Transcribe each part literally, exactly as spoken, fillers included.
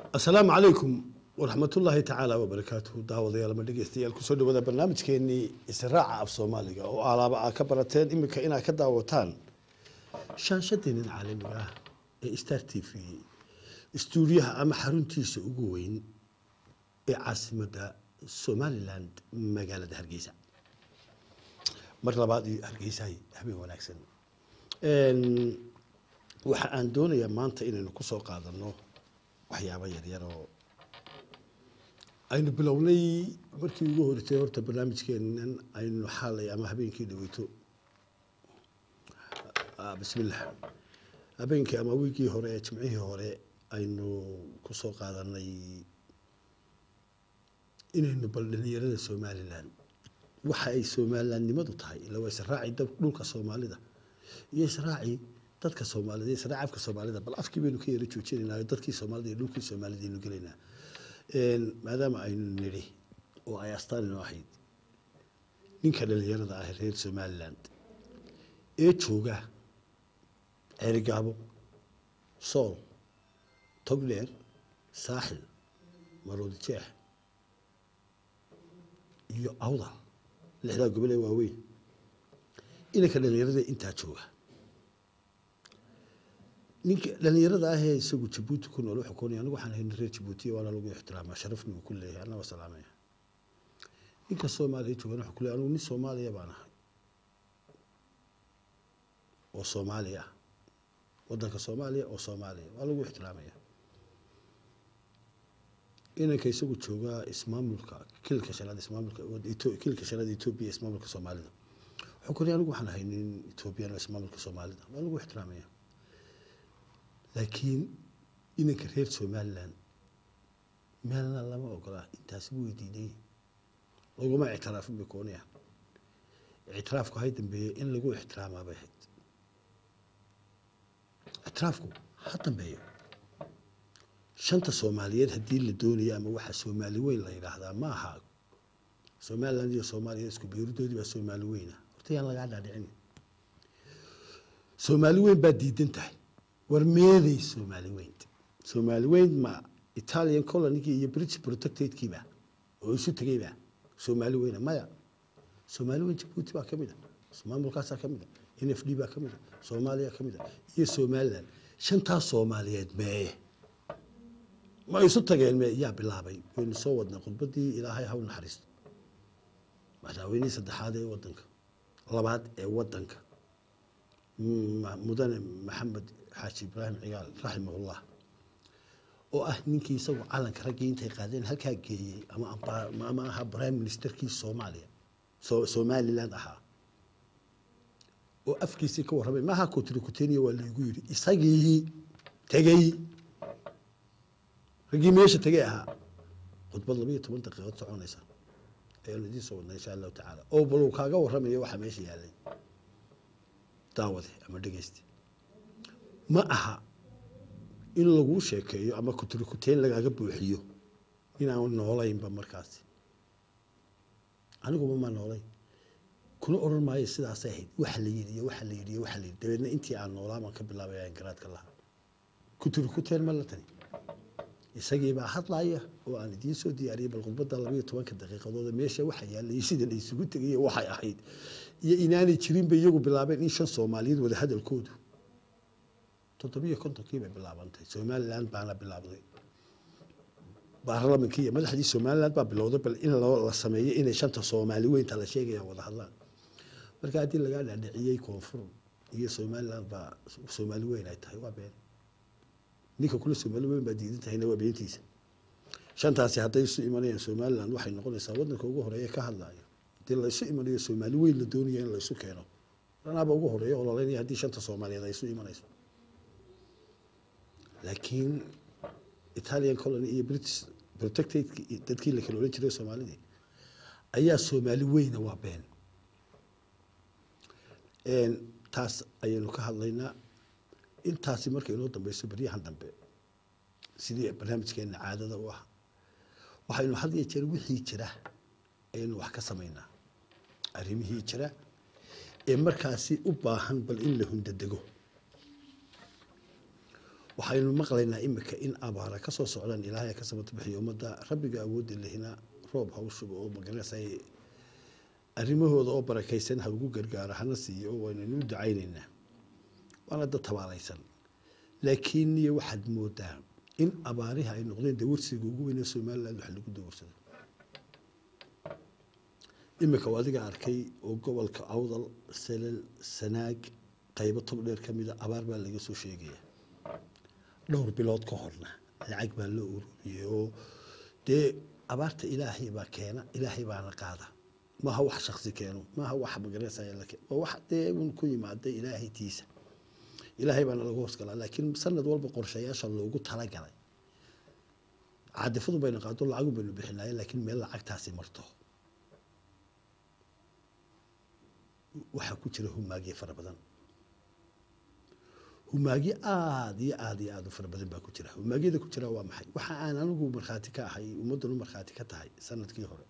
السلام عليكم ورحمة الله تعالى وبركاته. دعوة يا لما دقيستي الكسود وذا برنامج كأني إسراع في صوماليا وعلى بقى كبرتين إما كأنا كدا وتان شاشتين العالمية استرتي في استوريها أما حرنتي سوقوين عاصمة سومالي لاند مقالة هرقيسة مرة بعد هرقيسة هي حبي وناكسن إن وحان دون يا مانتا إن نكسو قادرنو waxyaabo yar yar oo aynu bilownay markii ugu horeysay horta barnaamijkeenan aynu xalay ama habeenkii dhaweyto ah bismillaah habeenkii ama wiigii hore ee jimcihii hore aynu ku soo qaadanay inaynu baldhalinyarada Soomaaliland waxa ay Soomaalilandnimadu tahay ila way israaci dhulka Soomaalida iyo israaci dadka Soomaalida israaci afka Soomaalida bal afkii baynu ka yara joojinayna dadkii Soomaalida dhulkii Soomaalida inuu galayna een maadaama aynu niri oo ay astaan inoo ahayd ninka dhalinyarada ah reer Somaliland ee jooga Cerigabo Sool Togdheer Saaxil Maroodi Jeex iyo Awdal lixda gobol ee waaweyn inaka dhalinyarada inta jooga ninka dhalinyarada ah ee isagu Djibouti ku nool wuxuu koonay anigu waxaan ahay reer Djibouti wala lagu ixtiraamo sharafna uu ku leeyahay anna wasalaamay ninka Soomaaliya jooga wuxuu ku leeyahay anigu nin Soomaaliya baan ahay oo Soomaaliya wadanka Soomaaliya oo Soomaaliya wala lagu ixtiraamaya inanka isagu jooga ismaamulka kilka shanaad ismaamulka kilka shanaad Itoobiya ismaamulka Soomaalida wuxuu koonay anigu waxaan ahay nin Itoobiyan oo ismaamulka Soomaalida wala lagu ixtiraamaya لكن إنك رير Somaliland ما لنا لما أقوله أنت سوي ديني لو ما اعتراف بكونها اعترافك هيدا بيه إن لقوا احترام بهيد اعترافكم حتى بيه شنطة Soomaaliyeed هدي اللي دوني أما واحد Soomaali وين لا يلاحظها ما حاق Somaliland يا Soomaaliya اسكو بيردوا دي بس Soomaali وينه ورتي أنا قاعد على عيني Soomaali وين بدي دنتهي ورميدي Soomaali وين Soomaali وين ما Italian colony كي British protected كيبا ويسو تجيبا Soomaali وين ما يا Soomaali وين Djibouti بقى كميدا اسمام القاسة كميدا إن إف دي بقى كميدا Soomaaliya كميدا هي Somaliland شنطة Soomaaliyeed ما ما يسو تجيل ما يا بالله بي وين صوّدنا قد بدي إلى هاي هون نحرس ما جاويني صدق هذا وطنك الله بعد وطنك مدن محمد حاجي إبراهيم عيال رحمه الله وأهنيك يسوي على كرجين تقادين هل كاجي أما أما أما برايم مينستر كي الصومالية سو Somali لاند أها وأفكي سكوا ربي ما هاكوتري كوتيني ولا يقول إساقي تجي رجيم إيش تجيها قد بالله تمن دقيقة تعون إيسا أيوة دي سوينا إن شاء الله تعالى أو بلو كاجا ورمي وحماشي يعني دعوة أما دقيستي ما أها إن لغو شيكيو أما كتري كتين لغا بوحيو إن أنا نولاين بمركاسي أنا قوم ما نولاين كل أورن ما يصير عساهد وحليري وحليري وحليري دبنا أنتي عن نولا ما قبل الله بيان قرات كلها كتري كتين ملتني يسقي بقى حط لايه وأنا دي سودي قريب الغربة ضلمية توان كدقيقة ضد ماشى وحيا اللي يصير اللي يسوي تجي وحي أحيد يا إناني تشرين بيجوا باللعبين إيش الصوماليين ولا هذا الكود تطبيق كنت كيف باللعبان تي Somaliland بعنا باللعبين برلمان كي ما حد Somaliland بقى بالوضع بل إن الله السماية إن شنطة Somali وين تلا شيء يا وضح الله مركا دي اللي قاعد عندي كونفرم هي Somaliland بقى Somali وين هاي تاي وابين نيكو كل Somali وين بدي أنت هنا وبينتيس شنطة سيحطي يسوي إيمانية Somaliland واحد نقول يسودنا كوجو هرية كهلا دي اللي يسوي إيمانية Somali وين الدنيا اللي يسوي كانوا أنا بوجو هرية والله لاني هدي شنطة Somali هذا يسوي إيمانية لكن Italian colony iyo British protected dadkii la kala jiray Soomaalida ayaa Soomaali weyn waa been een taas ayaynu ka hadlaynaa intaasi markay inoo dambayso bariyahan dambe sidii barnaamijkeena caadada u ah waxaynu had iyo jeer wixii jira ayaynu wax ka sameynaa arrimihii jira ee markaasi u baahan bal in la hundadego waxaynu maqlaynaa imika in abaara ka soo socdaan ilaahay ka sabata bixiyo ummadda rabbiga awoodda lehina roob ha u shubo oo magaranaysa arrimahooda oo barakaysan ha ugu gargaaro hana siiyo oo waynaynu u ducaynaynaa waana dad tabaalaysan laakiin iyo waxaad moodaa in abaariha ay noqdeen dawarsiga ugu weyn ee Soomaaliland wax lagu dawarsado imika adiga arkay oo gobolka Awdal Salal Sanaag qaybo tob dheer kamida abaar baa laga soo sheegaya dhowr bilood ka horna lacag baa loo ururiyay oo dee abaarta ilaahay baa keena ilaahay baana qaada ma ha wax shakhsi keeno ma ha wax magaranaysa laakiin oo wax dee uu ku yimaado ilaahay tiisa ilaahay baana lagu hoos galaa laakiin sanad walba qorshayaasha loogu tala galay caadifadu bayna qaado lacag baynu bixinay laakiin meel lacagtaasi marto waxa ku jira humaagi fara badan humaagi aad iyo aad iyo aad u fara badan baa ku jira humaagida ku jira waa maxay waxa aan anigu marxaati ka ahay ummaddu marxaati ka tahay sanadkii hore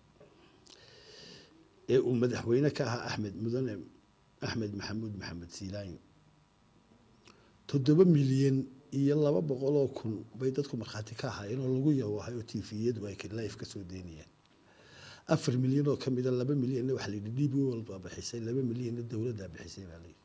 ee uu madaxweyne ka ahaa Axmed Mudane Axmed Maxamuud Maxamed Siilaan toddoba milyan iyo laba boqol oo kun bay dadku marxaati ka ahaayeen oo lagu yawahay oo T V-yadu ay live ka soo deynayeen afar milyan oo kamid ah laba milyan wax la yidhi D B walba bixisay laba milyan dawladda bixisay baa la yidhi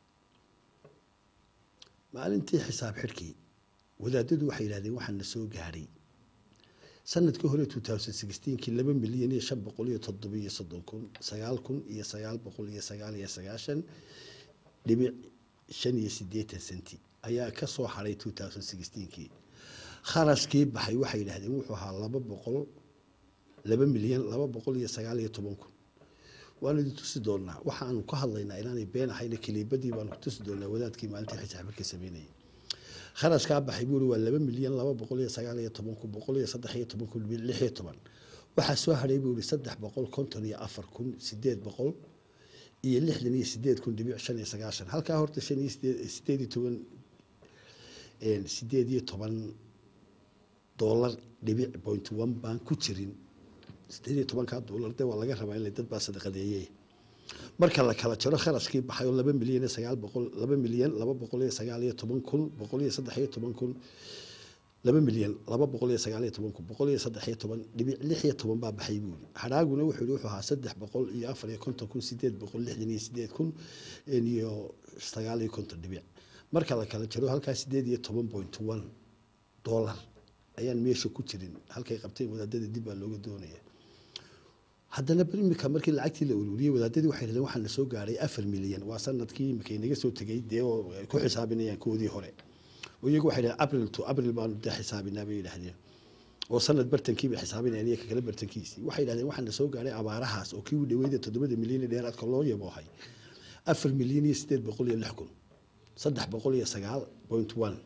maalintii xisaab xirkii wadaadadu waxay yiraahdeen waxaan soo gaaray sanadkii hore two thousand sixteen kii laba milyan iyo shan boqol iyo toddoba iyo soddon kun sagaal kun iyo sagaal boqol iyo sagaal iyo sagaashan dhibic shan iyo siddeetan senti ayaa ka soo haray two thousand sixteen kii kharashkii baxay waxay yiraahdeen wuxuu ahaa laba boqol laba milyan laba boqol iyo sagaal iyo toban kun waana tusi doonaa waxa aanu ka hadlaynaa inaanay been ahayn kaliibadii baan ku tusi doonaa wadaadkii maalintii xisaab xirka sameeyay kharashka baxay buu waa laba milyan laba boqol iyo sagaal iyo toban kun boqol iyo saddex iyo toban kun lix iyo toban waxa soo haray buu saddex boqol konton iyo afar kun siddeed boqol iyo lixdan iyo siddeed kun dhibic shan iyo sagaashan halka horta shan iyo siddeed iyo toban een siddeed iyo toban dollar dhibic point one baan ku jirin siddeed iyo toban ka dollar de waa laga rabaa in dad baa sadaqadeeyay marka la kala jaro kharashkii baxay laba milyan iyo sagaal boqol laba milyan laba boqol iyo sagaal iyo toban kun boqol iyo saddex iyo toban kun laba milyan laba boqol iyo sagaal iyo toban kun boqol iyo saddex iyo toban dhibic lix iyo toban baa baxay buu haraaguna wuxuu wuxuu ahaa saddex boqol iyo afar iyo konton kun siddeed boqol lixdan iyo siddeed kun iyo sagaal iyo konton dhibic marka la kala jaro halkaas siddeed iyo toban point one dollar ayaan meesha ku jirin halkay qabtay wadaadada dib baa looga doonayaa haddana imika markii lacagtii la ururiyay wadaadadii waxay yiraahdeen waxaan la soo gaaray afar milyan waa sanadkii imika inaga soo tagay dee oo ku xisaabinayaan koodii hore oo iyagu waxay yiraahdeen April to April baan dee xisaabinaa bay yiraahdeen oo sanad bartankii bay xisaabinayaan iyaga kala bartankiisii waxay yiraahdeen waxaan la soo gaaray abaarahaas oo kii u dhaweeyay toddoba milyan dheeraad ka loo yaboohay afar milyan iyo siddeed boqol iyo lix kun saddex boqol iyo sagaal point one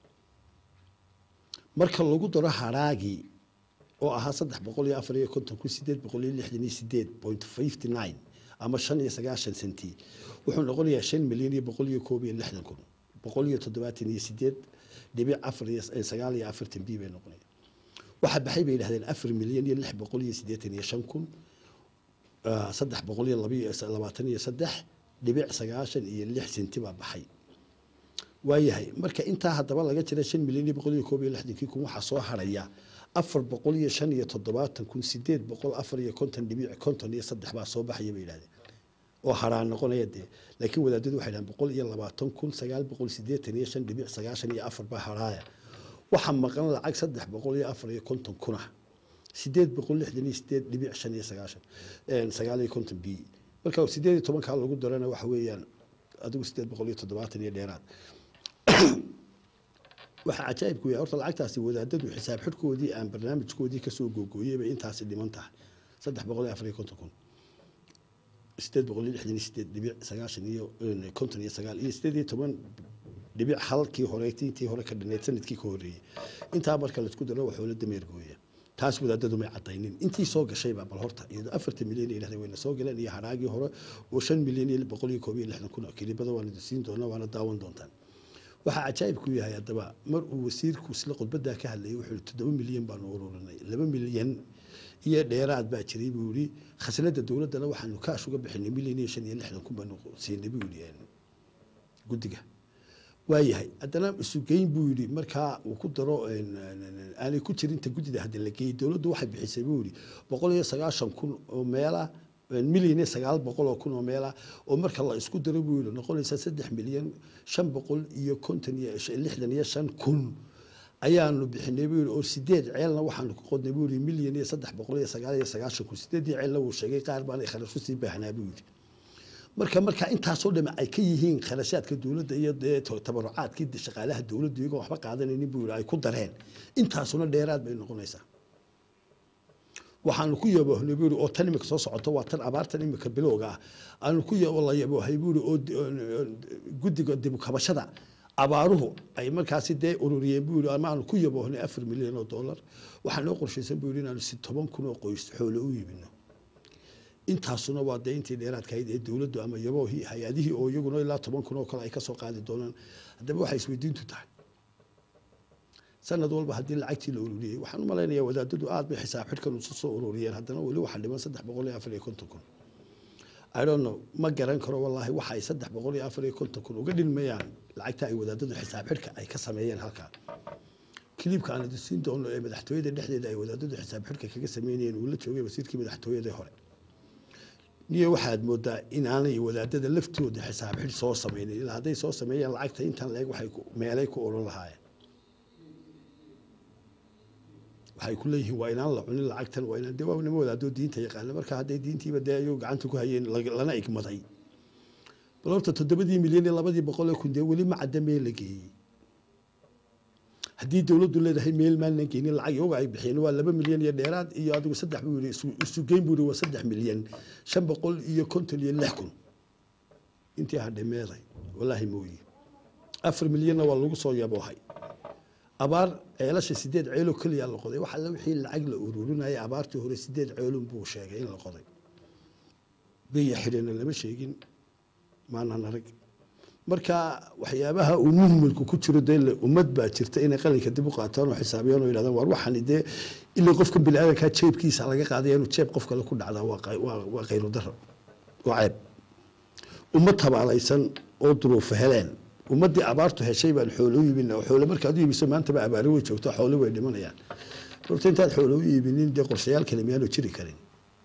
marka lagu daro haraagii oo ahaa saddex boqol iyo afar iyo konton kun siddeed boqol iyo lixdan iyo siddeed point five nine ama shan iyo sagaashan senti wuxuu noqonayaa shan milyan iyo boqol iyo koob iyo lixdan kun boqol iyo toddobaatan iyo siddeed dhibic afar iyo sagaal iyo afartan b bay noqonayaan waxa baxay bay yiraahdeen afar milyan iyo lix boqol iyo siddeetan iyo shan kun saddex boqol iyo labaatan iyo saddex dhibic sagaashan iyo lix senti baa baxay waayahay marka inta hadaba laga jira shan milyan iyo boqol iyo koob iyo lixdan kun waxa soo haraya afar boqol iyo shan iyo toddobaatan kun siddeed boqol afar iyo konton dhibic konton iyo saddex baa soo baxay bay yiraahdeen oo haraan noqonaya de laakiin wadaadadu waxay yiraahdeen boqol iyo labaatan kun sagaal boqol siddeetan iyo shan dhibic sagaashan iyo afar baa haraaya waxa maqan lacag saddex boqol iyo afar iyo konton kun ah siddeed boqol lixdan iyo siddeed dhibic shan iyo sagaashan een sagaal iyo konton b marka siddeed iyo toban ka lagu darana waxa weeyaan adigu siddeed boqol iyo toddobaatan iyo dheeraad waxa ajaayib ku yahay horta lacagtaasi wadaadadu xisaab xirkoodii aan barnaamijkoodii ka soo googooyay intaas dhiman tahay saddex boqol iyo afar iyo konton kun siddeed boqol iyo lixdan iyo siddeed dhibic sagaashan iyo konton iyo sagaal iyo siddeed iyo toban dhibic halkii hore intii hore ka dhinayd sanadkii ka horeeyay intaa marka la isku daro waxa la dameer gooya taas wadaadadu ma cadaynin intii soo gashay baa bal horta iyadoo afartan milyan ilaahay wayna soo galeen iyo haraagii hore oo shan milyan iyo boqol iyo koob iyo lixdan kun kilibada waan siin doonaa waana daawan doontaan waxa ajaayib ku yahay hadaba mar uu wasiirku isla qodbada ka hadlayay wuxuu toddoba milyan baan ururinay laba milyan iyo dheeraad baa jiray buu yiri khasnada dawladda waxaanu kaash uga bixinay milyan iyo shan iyo lixdan kun baan siinay buu yiri gudiga waayahay haddana isugeyn buu yidhi markaa uu ku daro aanay ku jirin ta guddida hadda la geeyey dowladdu waxay bixisay buu yidhi boqol iyo sagaashan kun oo meela milyan iyo sagaal boqol oo kun oo meela oo marka la isku daro buu yidhi noqonaysa saddex milyan shan boqol iyo konton iyo lixdan iyo shan kun ayaanu bixinay buu yidhi oo sideed ceelna waxaanu ku qodnay buu yidhi milyan iyo saddex boqol iyo sagaal iyo sagaashan kun sideedii ceelna wuu sheegay qaar baan ay kharash usii baahnaa buu yidhi marka marka intaasoo dhama ay ka yihiin kharashaadka dowladda iyo tabarucaadkii shaqaalaha dowladda iyagoo waxba qaadanaynin buu yidhi ay ku dareen intaasuna dheeraad bay noqonaysaa waxaanu ku yaboohnay buu yidhi oo tan imika soo socoto waa tan abaartan imika bilowga ah aanu ku la yaboohay buu yidhi oo guddiga dib u kabashada abaaruhu ay markaasi dee ururiyeen buu yidhi ama aanu ku yaboohnay afar milyan oo dollar waxaa noo qorshaysan buu yidhi inaanu si toban kun oo qoys xoolo u iibino intaasuna waa dee intii dheeraadkahayd ee dowladdu ama yaboohii hay-adihii oo iyaguna ilaa toban kun oo kale ay ka soo qaadi doonaan haddaba waxay isweydiintu tahay sanad walba haddii lacagtii la ururiyey waxaan u malaynayaa wadaadadu aad bay xisaab xidhkan usu soo ururiyeen haddana weli waxaa dhiman saddex boqol iyo afar iyo konton kun I don't know ma garan karo wallaahi waxa ay saddex boqol iyo afar iyo konton kun uga dhilmayaan lacagta ay wadaadadu xisaab xidhka ay ka sameeyeen halkaa kilibka aan idin doono ee madaxtooyada dhexdeeda ay wadaadadu xisaab xidhka kaga sameynayeen uu la joogay wasiirkii madaxtooyada hore niyo waxaad moodaa in aanay wadaadada laftooda xisaab xidh soo sameynin ilaa hadday soo sameeyeen lacagta intan leeg waxay meelay ku oran lahaayeen waxay ku leeyihiin waa inaan la cunin lacagtan waa inaan dee waa nimo wadaadoo diinta yaqaana marka hadday diintiiba dee ayuu gacanta ku hayeen lana igmaday bal horta toddobadii milyan iyo labadii boqol oo kun dee weli ma cadda meel la geeyey haddii dowladdu leedahay meel maalna geynin lacag iyaga ay bixiyeen waa laba milyan iyo dheeraad iyo adigu saddex buu yidhi isu geyn buu yidhi waa saddex milyan shan boqol iyo konton iyo lix kun intii hadhay meeday wallaahi mooye afar milyanna waa lagu soo yaboohay abaar ceelasha sideed ceeloo keliya la qoday waxa la wixii lacag la ururinayay abaartii hore sideed ceelun buu sheegay in la qoday biyo xidhana lama sheegin maanaan arag marka waxyaabaha uu muhimilku ku jiro dee ummad baa jirta inay qalinka dib u qaataan oo xisaabiyaan oo yidhahdaan war waxaan dee ilaa qofka bini'aadanka jeebkiisa laga qaaday inuu jeeb qof kale ku dhacdaa waa qayru daro waa ceeb ummad tabaalaysan oo duruufo heleen ummaddii abaartu heshay baan xoolo u iibina oo xoolo markaad u iibiso maantaba abaari way joogto xoolo way dhimanayaan horta intaad xoolo u iibinin dee qorshayaal kale miyaanu jiri karin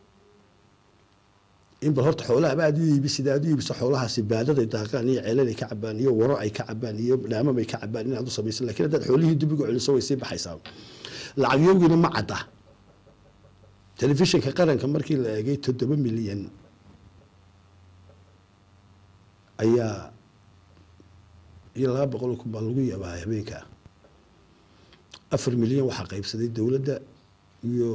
in bal horta xoolaha aad u iibi sida aad u iibiso xoolahaasi baadaday daaqaan iyo ceelalay ka cabaan iyo waro ay ka cabaan iyo dhaamam ay ka cabaan inaad u samayso laakiin haddaad xoolihii dib ugu celiso way sii baxaysaa lacag yowgiina ma cadda telefishinka qaranka markii la eegay toddoba milyan ayaa iyo laba boqol kun baa lagu yaabaa habeenka afar milyan waxaa qaybsaday dowladda iyo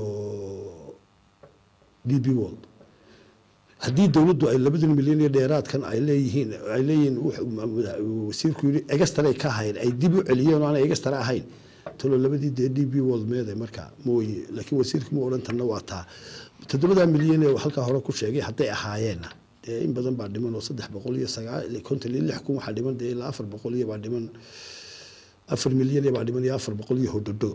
d b world haddii dowladdu ay labadan milyan iyo dheeraadkan ay leeyihiin ay leeyihiin wasiirku yidhi egastare ka ahayn ay dib u celiyeen oo aanay egastare ahayn talo labadii dee d b world meeday marka mooye laakiin wasiirku ma odhan tanna waa taa toddobadaa milyan ee halkaa hore ku sheegay hadday ahaayeenna dee in badan baa dhiman oo saddex boqol iyo sagaal konton iyo lix kun waxaa dhiman dee ilaa afar boqol iyo baa dhiman afar milyan iyo baa dhiman iyo afar boqol iyo hodhodho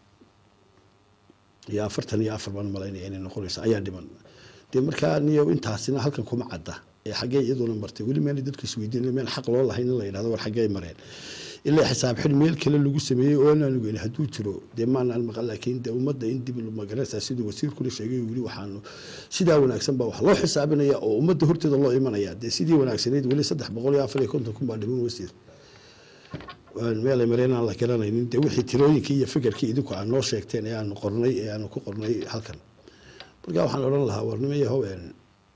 iyo afartan iyo afar baan malaynaya inay noqonaysa ayaa dhiman dee markaa niyo intaasina halkan kuma cadda ee xaggee iyaduna martay weli meel dadku isweydiin meel xaq loo lahayn in la yidhahdo war xaggee mareen ilaa xisaab xidh meel kale lagu sameeyey oo aan ogeyn hadduu jiro dee maanaan maqal laakiin dee ummadda in dib magaraysaa siduu wasiirkuna sheegay weli waxaanu sidaa wanaagsan baa wax loo xisaabinaya oo ummadda horteeda loo imanaya dee sidii wanaagsaneyd weli saddex boqol iyo afar iyo konton kun baa dhiman wasiir meel ay mareen aan la garanaynin dee wixii tirooyinkii iyo fikirkii idinku aan noo sheegteen ee aanu qornay ee aanu ku qornay halkan markaa waxaan odhan lahaa warnimo iyo haween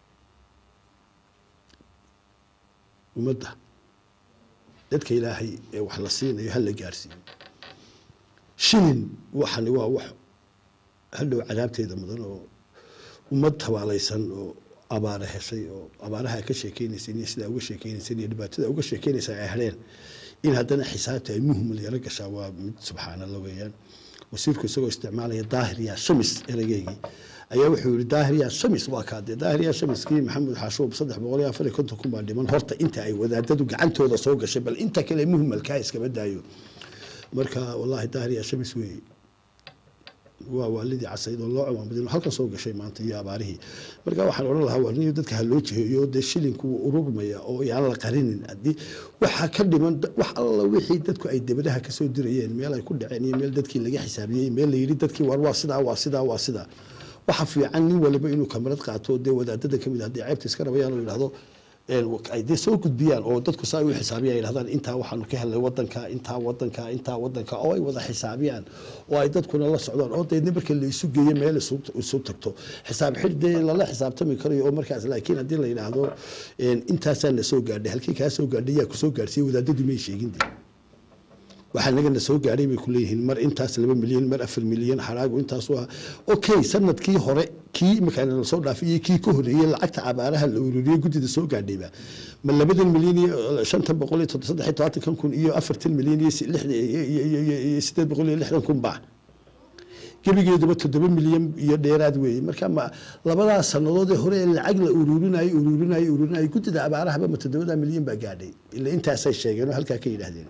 ummadda dadka ilaahay ee wax la siinayo ha la gaarsiiyo shilin waxani waa wax hadhow cadaabteeda mudan oo ummad tabaalaysan oo abaara heshay oo abaaraha ka sheekeynaysa iyo sidaa uga sheekeynaysa iyo dhibaatada uga sheekeynaysa ay heleen in haddana xisaabta ay muhimul yaro gashaa waa mid subxaana allah weeyaan wasiirku isagoo isticmaalaya daahir yaa shamis erageygii ayaa wuxuu yidhi daahir yaa shamis waa kaadee daahir yaa shamiskii maxamed xaashuub saddex boqol iyo afar iyo konton kun baa dhiman horta inta ay wadaadadu gacantooda soo gashay bal inta kale muhimalkaa iskaba daayo marka wallaahi daahir yaa shamis weeye waa waalidii casayd oo loo cawaamadin halka soo gashay maanta iyo abaarihii marka waxaan oran lahaa warniyo dadka ha loo jiheeyo dee shilinku wuu ururmaya oo yaan la qarinin haddii waxa ka dhiman wax alla wixii dadku ay debadaha ka soo dirayeen meel ay ku dhaceen iyo meel dadkii laga xisaabiyey meel la yidhi dadkii war waa sidaa waa sidaa waa sidaa waxa fiican nin waliba inuu kamarad qaato dee wadaadada kamid haddii ceebta iska rabayaan oo yidhaahdo ay dee soo gudbiyaan oo dadku saa u xisaabiyaan ay yidhahdaan intaa waxaanu ka helnay wadanka intaa wadanka intaa wadanka oo ay wada xisaabiyaan oo ay dadkuna la socdaan oo deedna marka la isu geeyo meel isu tagto xisaab xir dee lala xisaabtami karayo oo markaas laakiin haddii la yidhaahdo intaasaa na soo gaadhay halkii kaa soo gaadhay yaa ku soo gaadhsiiyey wadaadadu may sheegin dee waxaa nagana soo gaadhay bay ku leeyihiin mar intaas laba milyan mar afar milyan xaraagu intaas waa okay sanadkii hore kii markaan la soo dhaafiyay kii ka horeeyay lacagta abaaraha la ururiyay gudida soo gaadhayba ma labadan milyan iyo shanta boqol iyo saddex iyo toban kun iyo afartan milyan iyo sideed boqol iyo lixdan kun baa gebigeeduba toddoba milyan iyo dheeraad weeye marka ma labadaas sanadood ee hore lacag la ururinayay ururinayay ururinayay gudida abaaraha ba toddoba milyan baa gaadhay ilaa intaasay sheegeen oo halkaa ka yidhaahdeen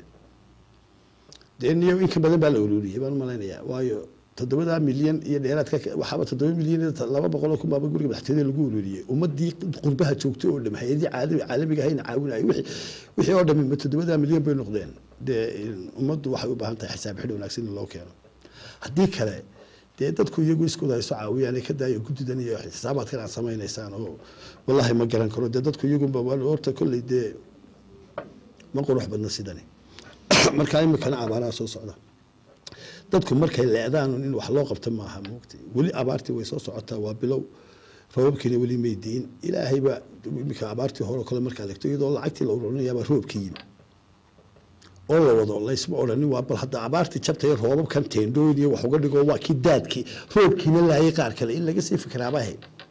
deeniyo in ka badan baa la ururiyay baan malaynayaa waayo toddoba milyan iyo dheeraadka waxaaba toddoba milyan laba boqol kun baa guriga madaxtooyada lagu ururiyay ummadii qurbaha joogtay oo dhamay hay'adii caalami caalamiga hayna caawinay wixii wixii oo dhamay toddoba milyan bay noqdeen de ummaddu waxay u baahan tahay xisaab xidh wanaagsan in loo keeno haddii kale dee dadku iyagu iskooda ay soo caawiyaan ka daayo gudidan iyo xisaabaadkan aan samaynaysaan oo wallahi ma garan karo dee dadku iyagu baa horta kolley dee ma qurux badna sidani marka imikana abaaraha soo socda dadku markay leedaan in wax loo qabto maaha moogtay weli abaartii way soo socotaa waa bilow roobkiina weli may diin ilaahay baa imika abaartii hore kale markaa legto iyadoo lacagtii la ururinayaabaa roobkii yimi oo la wado laysma odhanin waa bal hadda abaartii jabtay roobabkan teendhooyin iyo wax uga dhigo waa kii daadkii roobkiina laayay qaar kale in laga sii fikiraabahe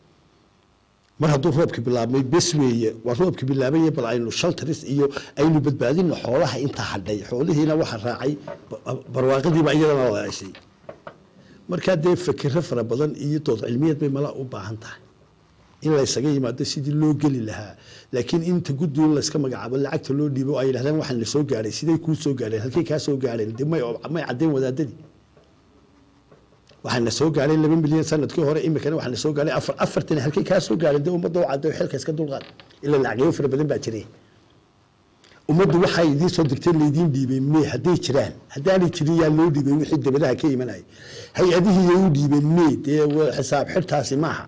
mar hadduu roobki bilaabmay bes weeye waa roobki bilaabay bal aynu shaltaris iyo aynu badbaadino xoolaha inta hadhay xoolihiina waxa raacay barwaaqadiiba iyadana la heshay marka dee fikirro fara badan iyo dood cilmiyeed bay mala u baahan tahay in la isaga yimaado sidii loo geli lahaa laakiin inta guddiga la iska magacaabo lacagta loo dhiibo ay yiraahdaan waxaan la soo gaaray sidee ku soo gaareen halkii ka soo gaareen dimay may cadeen wadaadadii waxaan soo gaaray laba milyan sanadkii hore imikana waxaan soo gaaray afar afartan halkii ka soo gaaray dee ummadda oo caday xilka iska dulqaad ila lacag fara badan baa jiray ummaddu waxay idin soo digtay leedin dhiibay me haday jiraan hadaanay jirin yaa loo dhiibay wixii dabadaha ka imanay hay-adihii ay u dhiibeen me dee xisaab xirtaasi maaha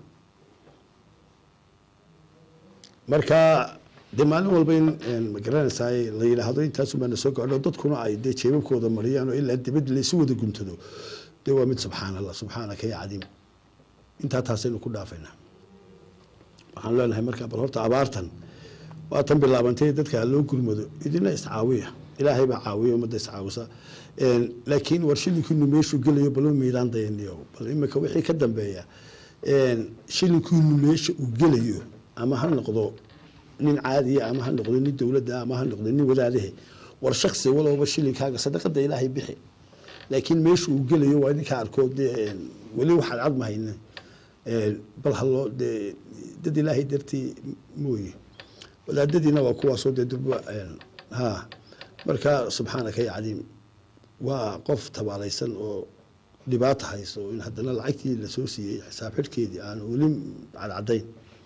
marka de maalin walba in magaranaysaa la yiraahdo intaas uma soo gaadho dadkuna ay dee jeebabkooda mariyaan oo ilaa dibad la isu wada guntado dee waa mid subxaanallah subxaanaka ya cadiim intaa taasaynu ku dhaafayna waxaan leenahay marka bal horta abaartan waa tan bilaabantay dadka loo gurmado idina iscaawiya ilaahay baa caawiyo ummadda iscaawisa laakiin warshilinkinu meeshu gelayo baloo meydaan dayaniyo bal imika wixii ka dambeeya shilinkinu meesha uu gelayo ama ha noqdo nin caadiya ama ha noqdo nin dowladda ama ha noqdo nin wadaadahe war shakhsi walowba shilinkaaga sadaqada ilaahay bixi laakiin meesha uu gelayo waa ninka arkood weli waxaad cad mahayna bal haloo dad ilaahay dartii mooye wadaadadiina waa kuwaasoo dee durba ha marka subxaanaka ya cadiim waa qof tabaalaysan oo dhibaato hayso in haddana lacagtii la soo siiyey xisaab xidhkeedii aan weli cadcadayn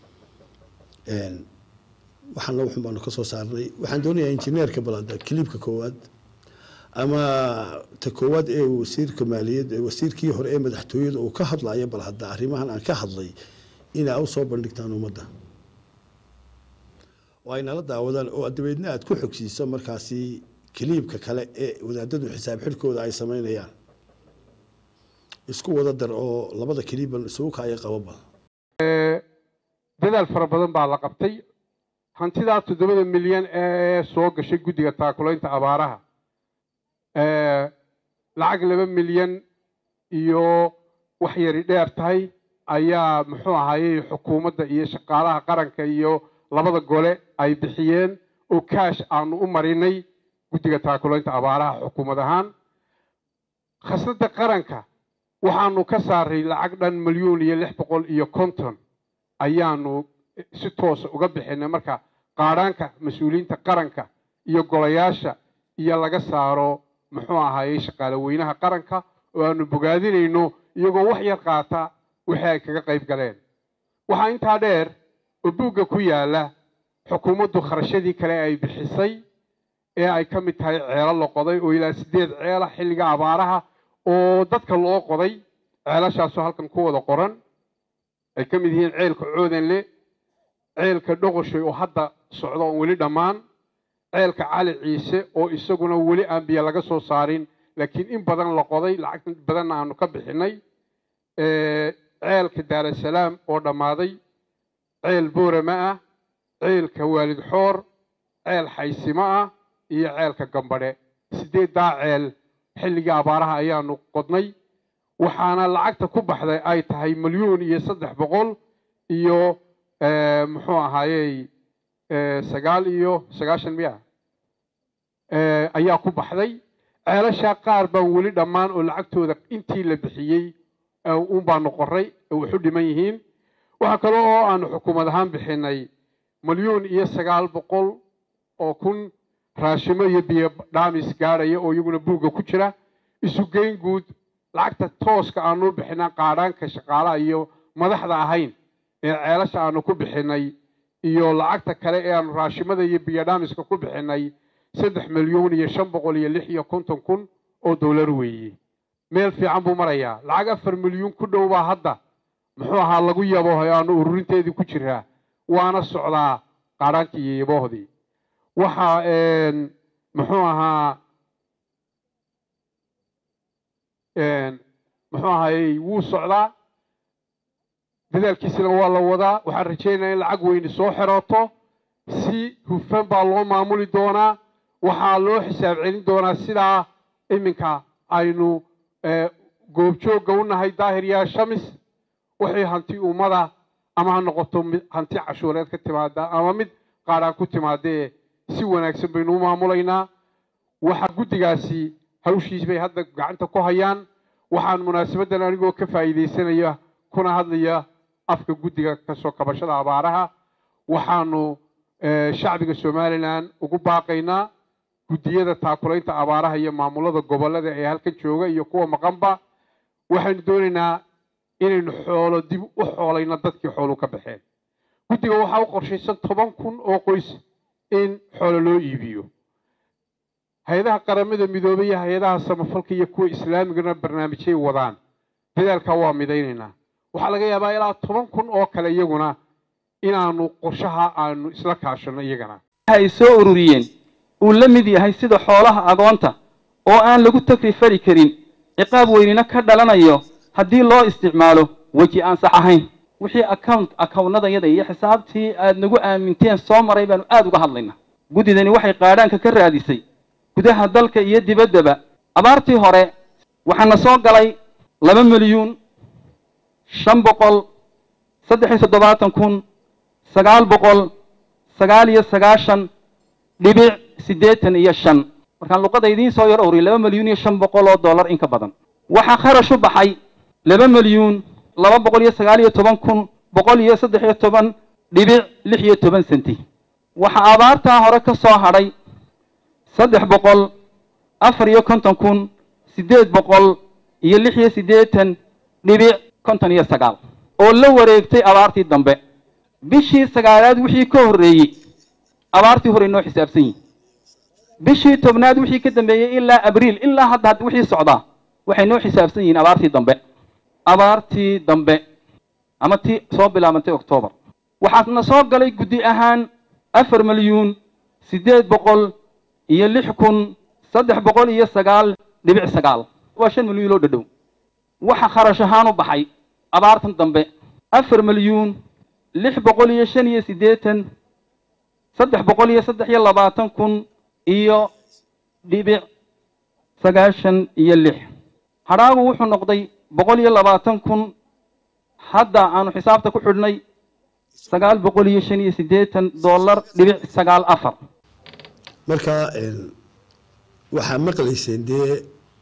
waxaana wuxun baanu ka soo saarnay waxaan doonayaa injineerka balada kilibka koowaad ama ta koowaad ee wasiirka maaliyad wasiirkii hore ee madaxtooyada uu ka hadlaya bal hadda arrimahan aan ka hadlay inaa u soo bandhigtaan ummadda oo ay nala daawadaan oo dabeedna aad ku xogsiiso markaasi kiliibka kale ee wadaadadu xisaab xidhkooda ay samaynayaan isku wada dar oo labada kiliiban isugu kaaya qababa dadaal fara badan baa la qabtay hantidaas toddobada milyan ee soo gashay guddiga taakulaynta abaaraha lacag laba milyan iyo wax yari dheer tahay ayaa muxuu ahaayey xukuumadda iyo shaqaalaha qaranka iyo labada gole ay bixiyeen oo kaash aanu u marinay guddiga taakulaynta abaaraha xukuumad ahaan khasnada qaranka waxaanu ka saaray lacag dhan milyan iyo lix boqol iyo konton ayaanu si toos uga bixinay marka qaaraanka mas'uuliyiinta qaranka iyo golayaasha iyo laga saaro muxuu ahaayey shaqaale weynaha qaranka oo aanu bogaadinayno iyagoo wax yar qaata wixii ay kaga qayb galeen waxaa intaa dheer oo buugga ku yaala xukuumaddu kharashadii kale ay bixisay ee ay ka mid tahay ceelo la qoday oo ilaa sideed ceela xilliga abaaraha oo dadka loo qoday ceelashaasoo halkan ku wada qoran ay ka mid yihiin ceelka coodanle ceelka dhoqoshay oo hadda socdo oon weli dhammaan ceelka cali ciise oo isaguna weli aan biyo laga soo saarin laakiin in badan la qoday lacag badanna aanu ka bixinay ceelka daarasalaam oo dhammaaday ceel boorama ah ceelka waalid xoor ceel xaysimo ah iyo ceelka gambadhe sideeddaa ceel xilligii abaaraha ayaanu qodnay waxaana lacagta ku baxday ay tahay milyuun iyo saddex boqol iyo muxuu ahaayey sagaal iyo sagaashan miya ayaa ku baxday ceelashaa qaar baan weli dhammaan oo lacagtooda intii la bixiyey uun baanu qoray waxu dhiman yihiin waxaa kale oo aanu xukuumad ahaan bixinay milyuun iyo sagaal boqol oo kun raashimo iyo biyo dhaamis gaadhaya oo iyaguna buugga ku jira isu geyn guud lacagta tooska aanu bixinaa qaadhaanka shaqaalaha iyo madaxda ahayn ee ceelasha aanu ku bixinay iyo lacagta kale ee aanu raashimada iyo biyo dhaamiska ku bixinay saddex milyuun iyo shan boqol iyo lix iyo konton kun oo doolar weeye meel fiican buu marayaa lacag afar milyuun ku dhow baa hadda muxuu ahaa lagu yabo aanu ururinteedii ku jiraa waana socdaa qaadhaankii iyo yaboohdii waxaa muxuu ahaa muxuu ahaayey wuu socdaa dadaalkiisina waa la wadaa waxaan rajaynayaa in lacag weyni soo xerooto si hufan baa loo maamuli doonaa waxaa loo xisaab celin doonaa sidaa iminka aynu goobjoogga u nahay daahir yaa shamis wixii hanti ummada ama ha noqoto hanti cashuureed ka timaada ama mid qaadhaan ku timaadee si wanaagsan baynu u maamulaynaa waxaa guddigaasi hawshiis bay hadda gacanta ku hayaan waxaan munaasabaddan anigoo ka faa'iidaysanaya kuna hadlaya afka guddiga kasoo kabashada abaaraha waxaanu shacbiga somalilan ugu baaqaynaa guddiyada taakulaynta abaaraha iyo maamulada gobollada ee halkan jooga iyo kuwa maqanba waxaynu doonaynaa inaynu xoolo dib u xoolayno dadkii xoolu ka baxeen guddiga waxaa u qorshaysan toban kun oo qoys in xoolo loo iibiyo hay-adaha qaramada midoobay iyo hay-adaha samafalka iyo kuwa islaamigana barnaamijyay wadaan dadaalkaa waa midaynaynaa waxaa laga yaabaa ilaa toban kun oo kale iyaguna inaanu qorshaha aanu isla kaashano iyagana waxay soo ururiyeen uu la mid yahay sida xoolaha agoonta oo aan lagu takri fari karin ciqaab weynina ka dhalanayo haddii loo isticmaalo weji aan sax ahayn wixii account accountnadayada iyo xisaabtii aad nagu aaminteen soo maray baanu aad uga hadlaynaa guddidani waxay qaadhaanka ka raadisay gudaha dalka iyo dibaddaba abaartii hore waxaana soo galay laba milyuun shan boqol saddex iyo toddobaatan kun sagaal boqol sagaal iyo sagaashan dhibic siddeetan iyo shan markaan luqada idiin soo yar uriyay laba milyuun iyo shan boqol oo dollar in ka badan waxaa kharash u baxay laba milyuun laba boqol iyo sagaal iyo toban kun boqol iyo saddex iyo toban dhibic lix iyo toban senti waxaa abaartaa hore ka soo hadhay saddex boqol afar iyo konton kun siddeed boqol iyo lix iyo siddeetan dhibic konton iyo sagaal oo la wareegtay abaartii dambe bishii sagaalaad wixii ka horreeyey abaartii hore inoo xisaabsan yihin bishii tobnaad wixii ka dambeeyey ilaa abriil ilaa hadda hadda wixii socdaa waxay noo xisaabsan yihiin abaartii dambe abaartii dambe ama tii soo bilaabantay octoobar waxaasna soo galay guddi ahaan afar milyuun siddeed boqol iyo lix kun saddex boqol iyo sagaal dhibic sagaal waa shan milyuun loo dhadhow waxa kharash ahaan u baxay abaartan dambe afar milyuun lix boqol iyo shan iyo siddeetan saddex boqol iyo saddex iyo labaatan kun iyo dhibic sagaashan iyo lix hadhaagu wuxuu noqday boqol iyo labaatan kun hadda aanu xisaabta ku xidhnay sagaal boqol iyo shan iyo siddeetan dollar dhibic sagaal afar marka waxaa maqlayseen dee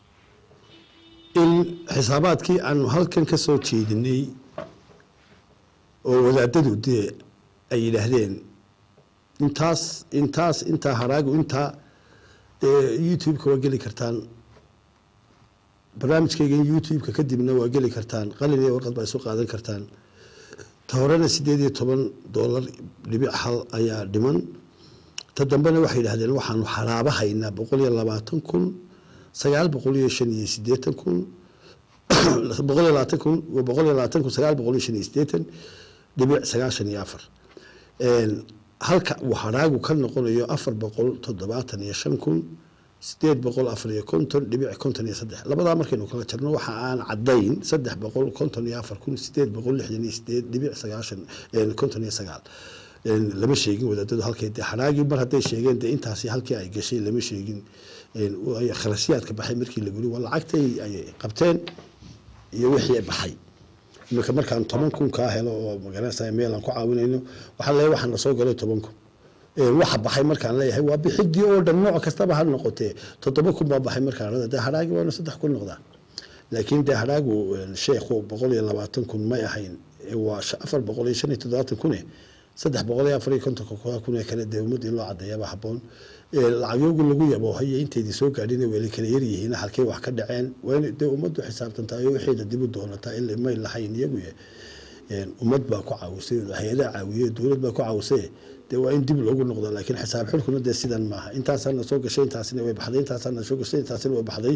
in xisaabaadkii aanu halkan ka soo jeedinay oo wadaadadu dee ay yidhaahdeen intaas intaas intaa haraagu intaa youtube-ka waa geli kartaan barnaamijkaygan youtube-ka kadibna waa geli kartaan qalin iyo warqad baa isu qaadan kartaan ta horena sideed iyo toban doolar dhibic hal ayaa dhiman ta dambena waxay yidhahdeen waxaanu xaraaba haynaa boqol iyo labaatan kun sagaal boqol iyo shan iyo siddeetan kun boqol iyo labaatan kun boqol iyo labaatan kun sagaal boqol iyo shan iyo siddeetan dhibic sagaashan iyo afar halka uu haraagu ka noqonayo afar boqol toddobaatan iyo shan kun sideed boqol afar iyo konton dhibic konton iyo saddex labadaa markaynu kala jarno waxa aan caddayn saddex boqol konton iyo afar kun sideed boqol lixdan iyo sideed dhibic sagaashan konton iyo sagaal lama sheegin wadaadadu halkay dee haraagii mar hadday sheegeen dee intaasi halkii ay gashay lama sheegin kharashiyaadka baxay markii la guri waa lacagtay ay qabteen iyo wixii baxay marka markaan toban kun kaa helo oo magaranaysaa meel aan ku caawinayno waxaa leeyahay waxaan soo galay toban kun waxa baxay markaan leeyahay waa bixidii oo dhan nooc kastaba ha noqotee toddoba kun baa baxay markaan rada dee haraagi waana saddex kun noqdaa laakiin dee haraagu sheekhu boqol iyo labaatan kun may ahayn waa afar boqol iyo shan iyo toddobaatan kune saddex boqol iyo afar iyo kontonka kun ee kale dee ummadda in loo caddeeyaba habboon lacagyogu lagu yaboohayo inteydii soo gaadhina weli kala yaryihiin halkay wax ka dhaceen waa in dee ummaddu xisaabtantahay oo waxayda dib u doonataa in may lahayn iyagu ummad baa ku caawisay hay-adaa caawiyey dowlad baa ku caawisay dee waa in dib loogu noqdo laakiin xisaab xulkuna dee sidan maaha intaasaana soo gashay intaasina way baxday intaasaana soo gashay intaasina way baxday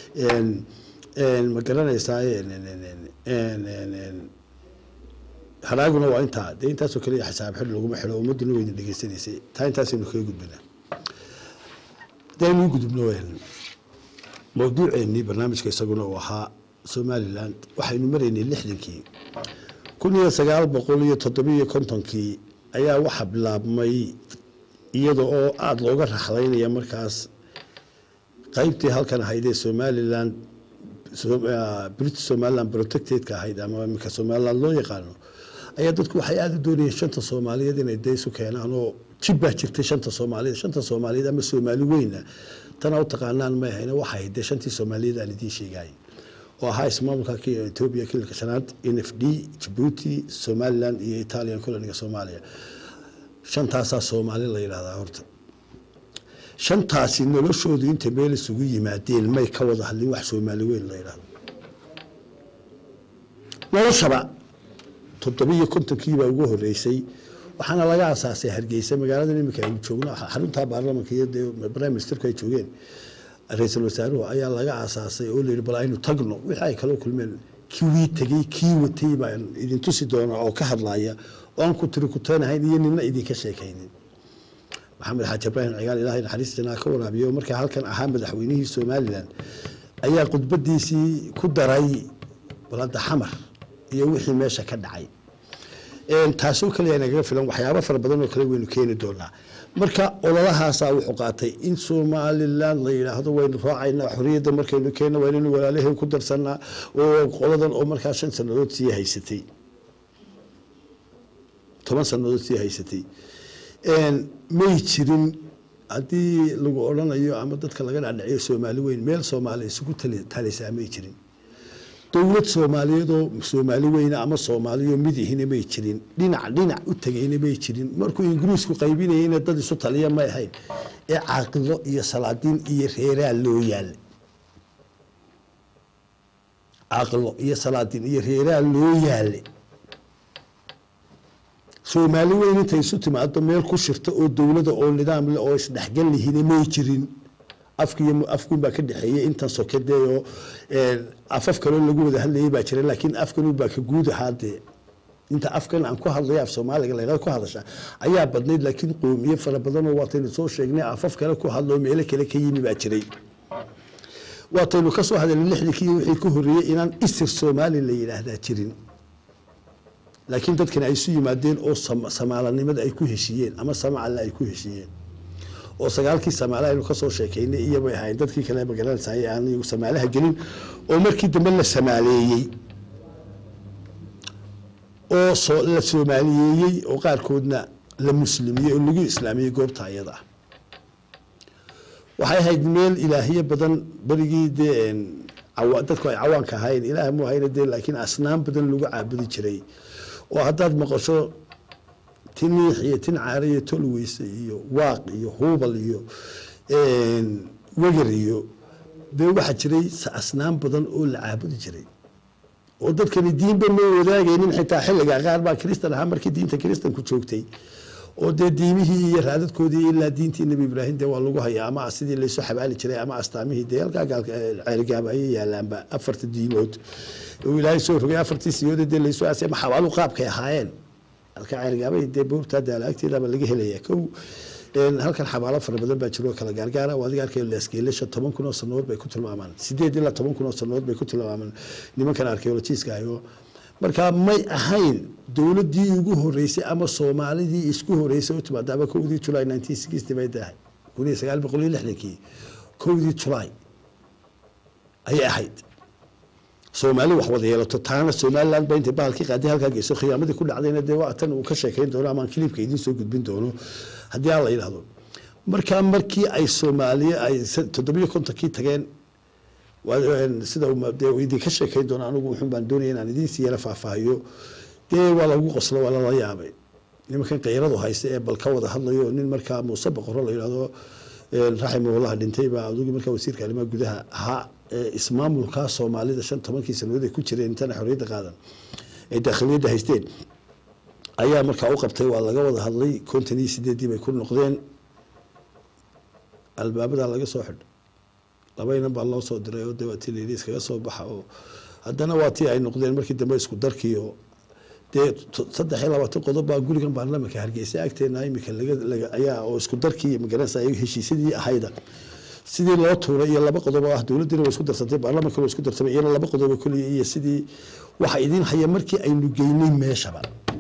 ma garanaysaa haraaguna waa intaa dee intaasoo kaliya xisaab xil laguma xilo ummadduna wayna dhegeysanaysay taa intaasaynu kaga gudbinaa hadaynu gudubno mawduuceennii barnaamijka isaguna uu ahaa somaliland waxaynu maraynay lixdankii kun iyo sagaal boqol iyo toddobiyo kontonkii ayaa waxaa bilaabmay iyada oo aada looga raxlaynaya markaas qaybtii halkan ahayd ee somaliland british somaliland protected-ka ahayd ama iminka somaliland loo yaqaano ayaa dadku waxay aada u doonayeen shanta soomaaliyeed inay dee isu keenaan oo jib baa jirtay shanta soomaaliyeed shanta soomaaliyeed ama soomaali weyna tana u taqaanaan may ahayna waxay ahayd dee shantii soomaaliyeed aan idiin sheegay oo ahaa ismaamulka Ethiopia kilka shanaad N F D Djibouti Somaliland iyo Italian coloniga Soomaaliya shantaasaa Soomaali la yiraahdaa horta shantaasi noloshoodu inta meel isugu yimaadeen may ka wada hadlin wax Soomaali weyn la yiraahdo noloshaba toddobiyo kontonkii baa ugu horeysay waxaana laga aasaasay Hargeysa magaalada imika ay joogno xarunta baarlamaanka iyo prime ministerka ay joogeen ra'iisul wasaaruhu ayaa laga aasaasay oo leeyahay bal aynu tagno wixii ay kala kulmeen kii tagay kii watay baan idin tusi doona oo ka hadlaya oo aan ku tiri ku tanahayn iyo ninna idin ka sheekaynin maxamed xaaji ibraahim cigaal ilaahay naxariistina ka waraabiyo markii halkan ahaa madaxweynihii Somaliland ayaa khudbadiisii ku daray balada xamar iyo wixii meesha ka dhacay een taasoo kale inaga filan waxyaabo fara badan oo kale weyn keeni doona marka ololahaas wuxuu qaatay in Somaliland la yiraahdo waynu raacayna xorriyadda markaynu keenno waynu walaalahay ku darsanaa oo qoladan oo markaa shan sanadood sii haysatay toban sanadood sii haysatay een may jirin hadii lagu oranayo ama dadka laga dhacay Soomaali weyn meel Soomaali isugu talisay may jirin dowlad Soomaaliyeed oo Soomaali weyn ama Soomaaliyo mid ihina may jirin dhinac dhinac u tagayna may jirin markuu Ingiriisku qaybinayay in dad isu taliya may ahayn ee caaqilo iyo salaadiin iyo reeraa loo yaal caaqilo iyo salaadiin iyo reeraa loo yaal Soomaali weyn intay isu timaado meel ku shirta oo dowladda oo nidaam leh oo isdhexgal lihina may jirin afkiyo afku baa ka dhaxeeyay inta sokedeeyo ee afaf kale lagu wada hadlayay baa jiray laakiin afkan uu baa ka guud ahaadee inta afkan aan ku hadlay af Soomaaliga la ku hadasha ayaa badnayd laakiin qowmiye fara badan oo waataynu soo sheegnay afaf kale ku hadlo meel kale ka yimi baa jiray waataynu ka soo hadalay lixdii wixii ku horeeyay inaan isir Soomaali la yiraahdaa jirin laakiin dadkana ay isu yimaadeen oo Soomaalinimada ay ku heshiyeen ama Soomaali ay ku heshiyeen oo sagaalkii Soomaali aynu ka soo sheekaynay iyo way ahayn dadkii kale magaranayay aan iyagu Soomaaliha gelin oo markii dambe la Soomaaliyeeyay oo soo la Soomaaliyeeyay oo qaar koodna la muslimiyay oo lagu islaamiyay goobta ayada waxay ahayd meel ilaahiye badan barigii deen dadku ay cawaanka ahayn ilaahay muu hayna deen laakiin asnaam badan lagu caabudi jiray oo haddaad maqasho tiniix iyo tin caariyo tolweysa iyo waaq iyo huubal iyo een wagar iyo dee waxaa jiray asnaam badan oo la caabudi jiray oo dadkani diinba ma wadaagaynin xitaa xilliga qaar baa kristan ahaa markii diinta kristanku joogtay oo dee diimihii iyo raadadkoodii ilaa diintii nebi ibraahim dee waa lagu hayaa ama sidii laysu xabaali jiray ama astaamihii dee halkaa ceerigaaba ayay yaalaanba afarta diimood oo ilaahay soo rogay afartii siyoodee dee laysu aasay ama xabaalu qaabkay ahaayeen halkaa ceerigaabay dee buurtaa daalaagteedaba laga helaya kow halkan xabaalo fara badan baa jiro kala gaargaara oo adiga arkay leesgeelasha toban kun oo sanadood bay ku tilmaamaan sideed ilaa toban kun oo sanadood bay ku tilmaamaan nimankan archaeologiska ayo marka may ahayn dowladii ugu horeysay ama Soomaalidii isku horeysay oo timaadaba kowdii July nineteen sixty bay tahay kun iyo sagaal boqol iyo lixdan kowdii July ay ahayd Soomaali wax wada yeelato taana Somaliland bay inta baalkii qaaday halka geeso khiyaamadii ku dhacdayna dee waa tan uu ka sheekeyn doono ama clipka idin soo gudbin doono haddii aan la yiraahdo marka markii ay Soomaaliya ay toddoba kontonkii tageen sida uu idin ka sheekeyn doono anigu wuxuu baan doonayay inaan idin siiyay faahfaahiyo dee waa lagu qoslo waa la yaabay nimankan qeyradu haysta ee bal ka wada hadlayo nin markaa Muuse Boqor la yiraahdo raximahullah dhintay baa adugu markaa wasiirka arrimaha gudaha ahaa ismaamulka Soomaalida shan iyo toban sanadood ay ku jireen intana xorriyadda qaadan ee dakhiliyada haysteen ayaa markaa u qabtay waa laga wada hadlay konton iyo sideed bay ku noqdeen albaabada laga soo xidhay labayna baa loo soo diray oo dawladda Liis kaga soo baxa oo haddana waa tii ay noqdeen markii dambe isku darkiyo dee saddex iyo labaatan qodob baa gurigan baarlamaanka Hargeysa agteena imika laga ayaa oo isku darkii magaranaysa ay heshiisyadii ahayda sidii loo tuuray iyo laba qodob ah dawladdu way isku darsatay baarlamaanka way isku darsamay iyo laba qodob kale iyo sidii waxa idin haya markii aynu geynay meeshaba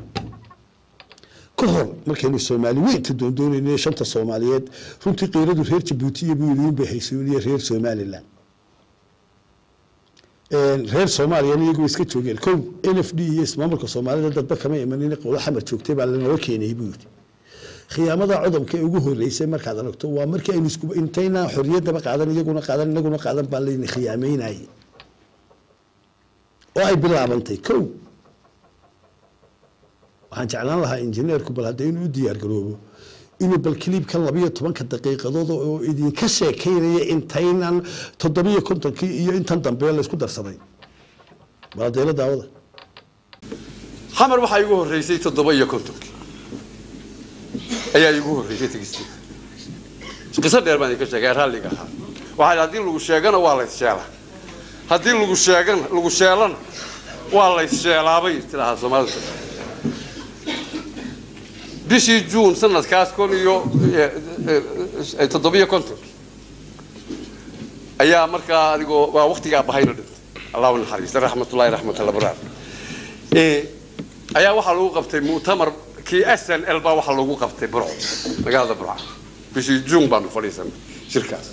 kahor markaynu Soomaali weynta doondoonayay shanta Soomaaliyeed runtii qeyradu reer Djibouti iyo Buuliin bay haysooniyay reer Somaliland een reer Soomaaliya iyagu iska joogeen kow N F D iyo ismaamulka Soomaalida dadba kama imanin qodob xamar joogtay baa la keenay buud khiyaamada cudumka ugu horeysay markaad aragto waa markii aynu isku intayna xorriyadda qaadan iyaguna qaadan inaguna qaadan baa leeyni khiyaameynay oo ay bilaabantay kow waxaan jeclaan lahaa injineerku bal haddii inuu diyaar garoobo inuu bal clipkan laba iyo toban daqiiqadood oo idin ka sheekeynaya intaynan toddoba iyo konton iyo intan dambe la isku darsaday baadeela daawada xamar waxa igu horeysay toddoba iyo konton ayaa igu horeysay tigistii qisa dheer baan ka sheegay raalliga ahaa waxa hadii lagu sheegana waa la sheelaa hadii lagu sheegana lagu sheelana waa la sheelaabay tiraha Soomaalida bishii June sanadkaas kun iyo toddoba iyo konton ayaa markaa adigoo waa waqtiga bahayna dhintay Allahu naxariisto raxmatullaahi raxmatullaahi baraar ee ayaa waxa lagu qabtay mu'tamar kii S N L baa waxa lagu qabtay Burco magaalada Burco bishii June baan fadhiisan shirkaas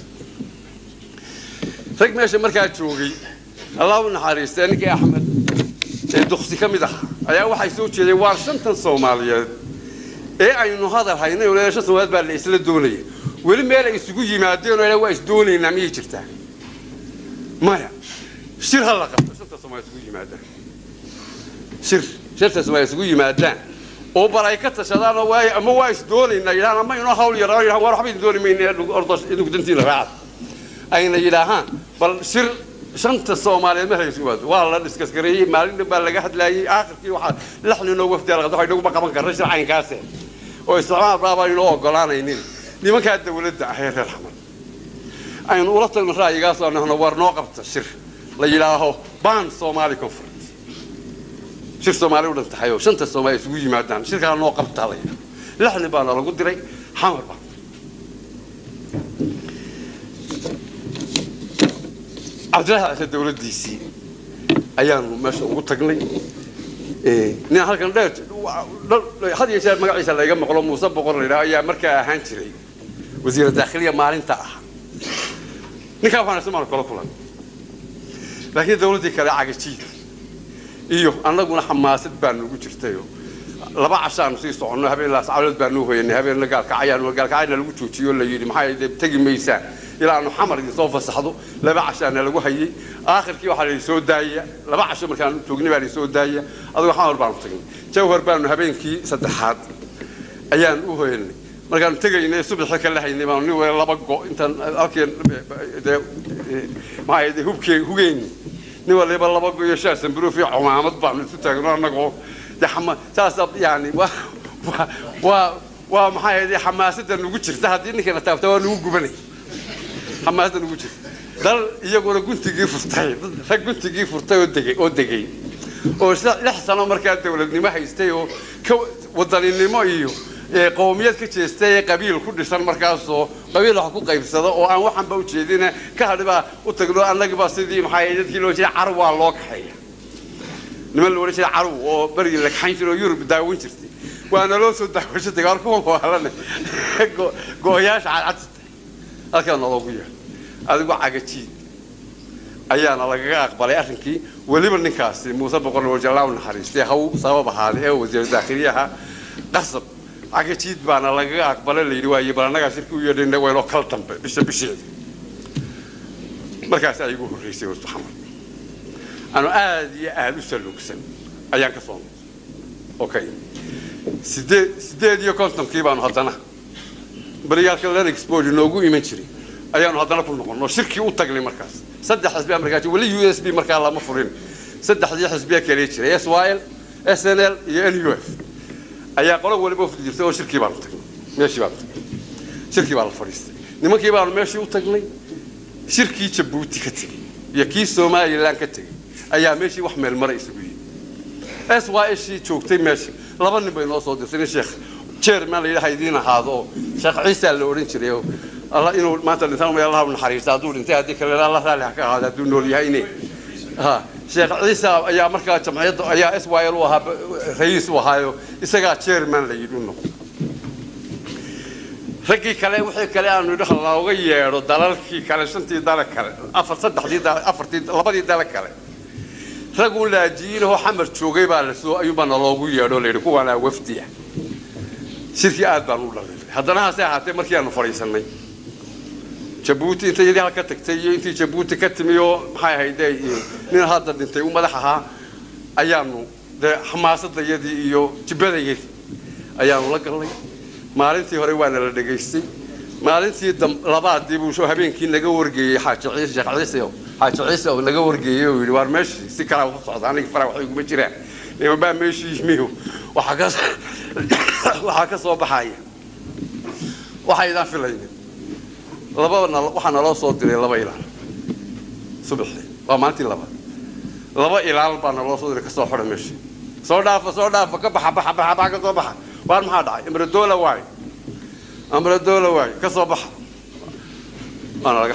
rag meesha markaa joogay Allahu naxariisto ninkii Axmed ee duqsi kamid ah ayaa waxay soo jeeday waar shantan Soomaaliyeed ee aynu hadal haynay oo leesha Soomaaliyeed baa la isla doonayay weli meel ay isugu yimaadeen oo waa is doonayna miyay jirtaa maya shir hal la qabto shanta Soomaaliyeed isugu yimaadaan shir shirta Soomaaliyeed isugu yimaadaan oo baray ka tashadaan oo way ama waa is doonayna ilaa ama inoo hawl yaraan ilaa war waxba doonayna ordash idinku dantiin raacad ayna yiraahaan bal shir shanta Soomaaliyeed ma hayso waa la diskas gareeyay maalin baa laga hadlayay aakhirkii waxa laxnino wafdi la qado inagu ma qaban karno shircaynkaas oo islaam baaba inoo ogolaanaynin nimanka dawladda ah reer Axmed aynu ula tagno raayigaas oo nahno war noo qabta shir la yiraaho baan Soomaali conference shir Soomaali u dhantahay oo shanta Soomaali isugu yimaadaan shirka noo qabta la yiraahdo laxni baa lagu diray xamar baa Abdullah dawladdiisii ayaan meesha ugu tagnay ee nin halkan dheer had iyo jeer magaciisa la iga maqlo Muuse Boqor la yiraahdo ayaa markaa ahaan jiray wasiirka dakhliga maalinta ah ninka waxaan ismaan kala kulan laakiin dawladdii kale cagajiid iyo annaguna xamaasad baan ugu jirtay laba cashaan sii socono habeen la sacalad baan u hoyanay habeen la gaal kacayaan wal gaal kacayna lagu joojiyo la yiri maxay tagi meeysaa ilaa aanu xamar idin soo fasaxdo laba cashaan lagu hayay aakhirkii waxa la soo daayay laba casho markaan joognay baan soo daayay adigu xamar baan tagay jawhar baan habeenkii saddexaad ayaan u hoyanay markaan tagaynay subaxii ka lahaynay baan nin weyn laba go intaan halkeen ma ay hubkii hugeen nin waliba laba go iyo shaasan biro fi cumaamad baan intu taagno anagoo daxma taas yani waa waa waa maxay ahayd xamaasada nagu jirta hadii ninkana taabta waa nagu gubanay xamaasada nagu jirta dal iyaguna guntigii furtay rag guntigii furtay oo degay oo degay oo lix sano markaa dawladnimo haystay oo wadaninimo iyo qowmiyad ka jeestay qabiil ku dhisan markaasoo qabiil wax ku qaybsado oo aan waxan ba u jeedina ka hadba u tagno annaga sidii maxay dadkii loo jeeday carwa loo kaxay niman loo jeeday carwa oo bari la kaxayn jiray Yurub daawin jirtay waana loo soo daawashay dagaal ku waalana gooyaasha cad halkan loogu yeeray adigu cagajiid ayaana laga aqbalay arrinkii waliba ninkaasi Muuse Boqor Wajalaw naxariistay haw sabab ahaad ee wasiir daaqiliyaha qasab cagajiid baana laga aqbalay leeyahay waayay balanaga shirku u yeedhay waylo kala dambe bisha bisheed markaas ay ugu horeysay oo Maxamed أنا آدي آدي سلوكسن أيان كفون أوكي سيد سيد يكون كيبان هذانا بريال كلنا إكسبورت نوجو يمشي أيان هذانا كل نقول شركة وتقلي مركز سد حسبي أمريكا ولا يو إس بي مركز الله مفرين سد حسبي حسبي كليتشري إس وايل إس إن إل ين يو إف أيان قالوا ولا بوفد يرتوا شركة بان ماشي بان شركة بان الفريست نما كيبان ماشي وتقلي شركة تبوتي كتير يكيس سوما يلان كتير أيام ماشي وحمل المرء يسويه إس واي شيء شوكتي ماشي لبنا بين أصوات سين الشيخ شير ما اللي هيدينا هذا شيخ عيسى اللي ورين شريه الله إنه ما تنسون يا الله من حريص هذول أنت هذيك الله تعالى هذا دون اللي هيني ها شيخ عيسى أيام مركز جمعية أيام إس واي الوهاب رئيس وهايو إسقى شير ما اللي يدونه رجي كلام وحي كلام ندخل الله وغير ودلال كي كلام سنتي دلال كلام أفر صدق دي دلال أفر تي لبدي دلال كلام رجل لاجين هو حمر شوقي بالسوق أيوب أنا الله وغير ولا يركوا على وفتية شركة أدبر ولا هذا أنا ساعة مركيان فريسني جبوتي أنت يدي هالك تكتي أنت جبوتي كتميو هاي هيدا من هذا أنت يوم مدحها أيامه ده حماسة يدي يو جبل يدي أيامه لك الله maalintii hore waana la dhageystay maalintii labaad dib uu soo habeenkii laga wargeeyay xaaji ciise sheekh ciise xaaji ciise oo laga wargeeyay oo yiri war meeshii si kala u socda aniga farax wax igu ma jiraan ee baa meeshii miyo waxa ka waxa ka soo baxaya waxa idaan filayeen labadana waxa naloo soo diray laba ilaal subaxii waa maalintii labaad laba ilaal baa naloo soo diray ka soo xidha meeshii soo dhaafa soo dhaafa ka baxa baxa baxa ka soo baxa وأنا ما هذا أمر الدولة واي أمر الدولة واي كصباح أنا لقح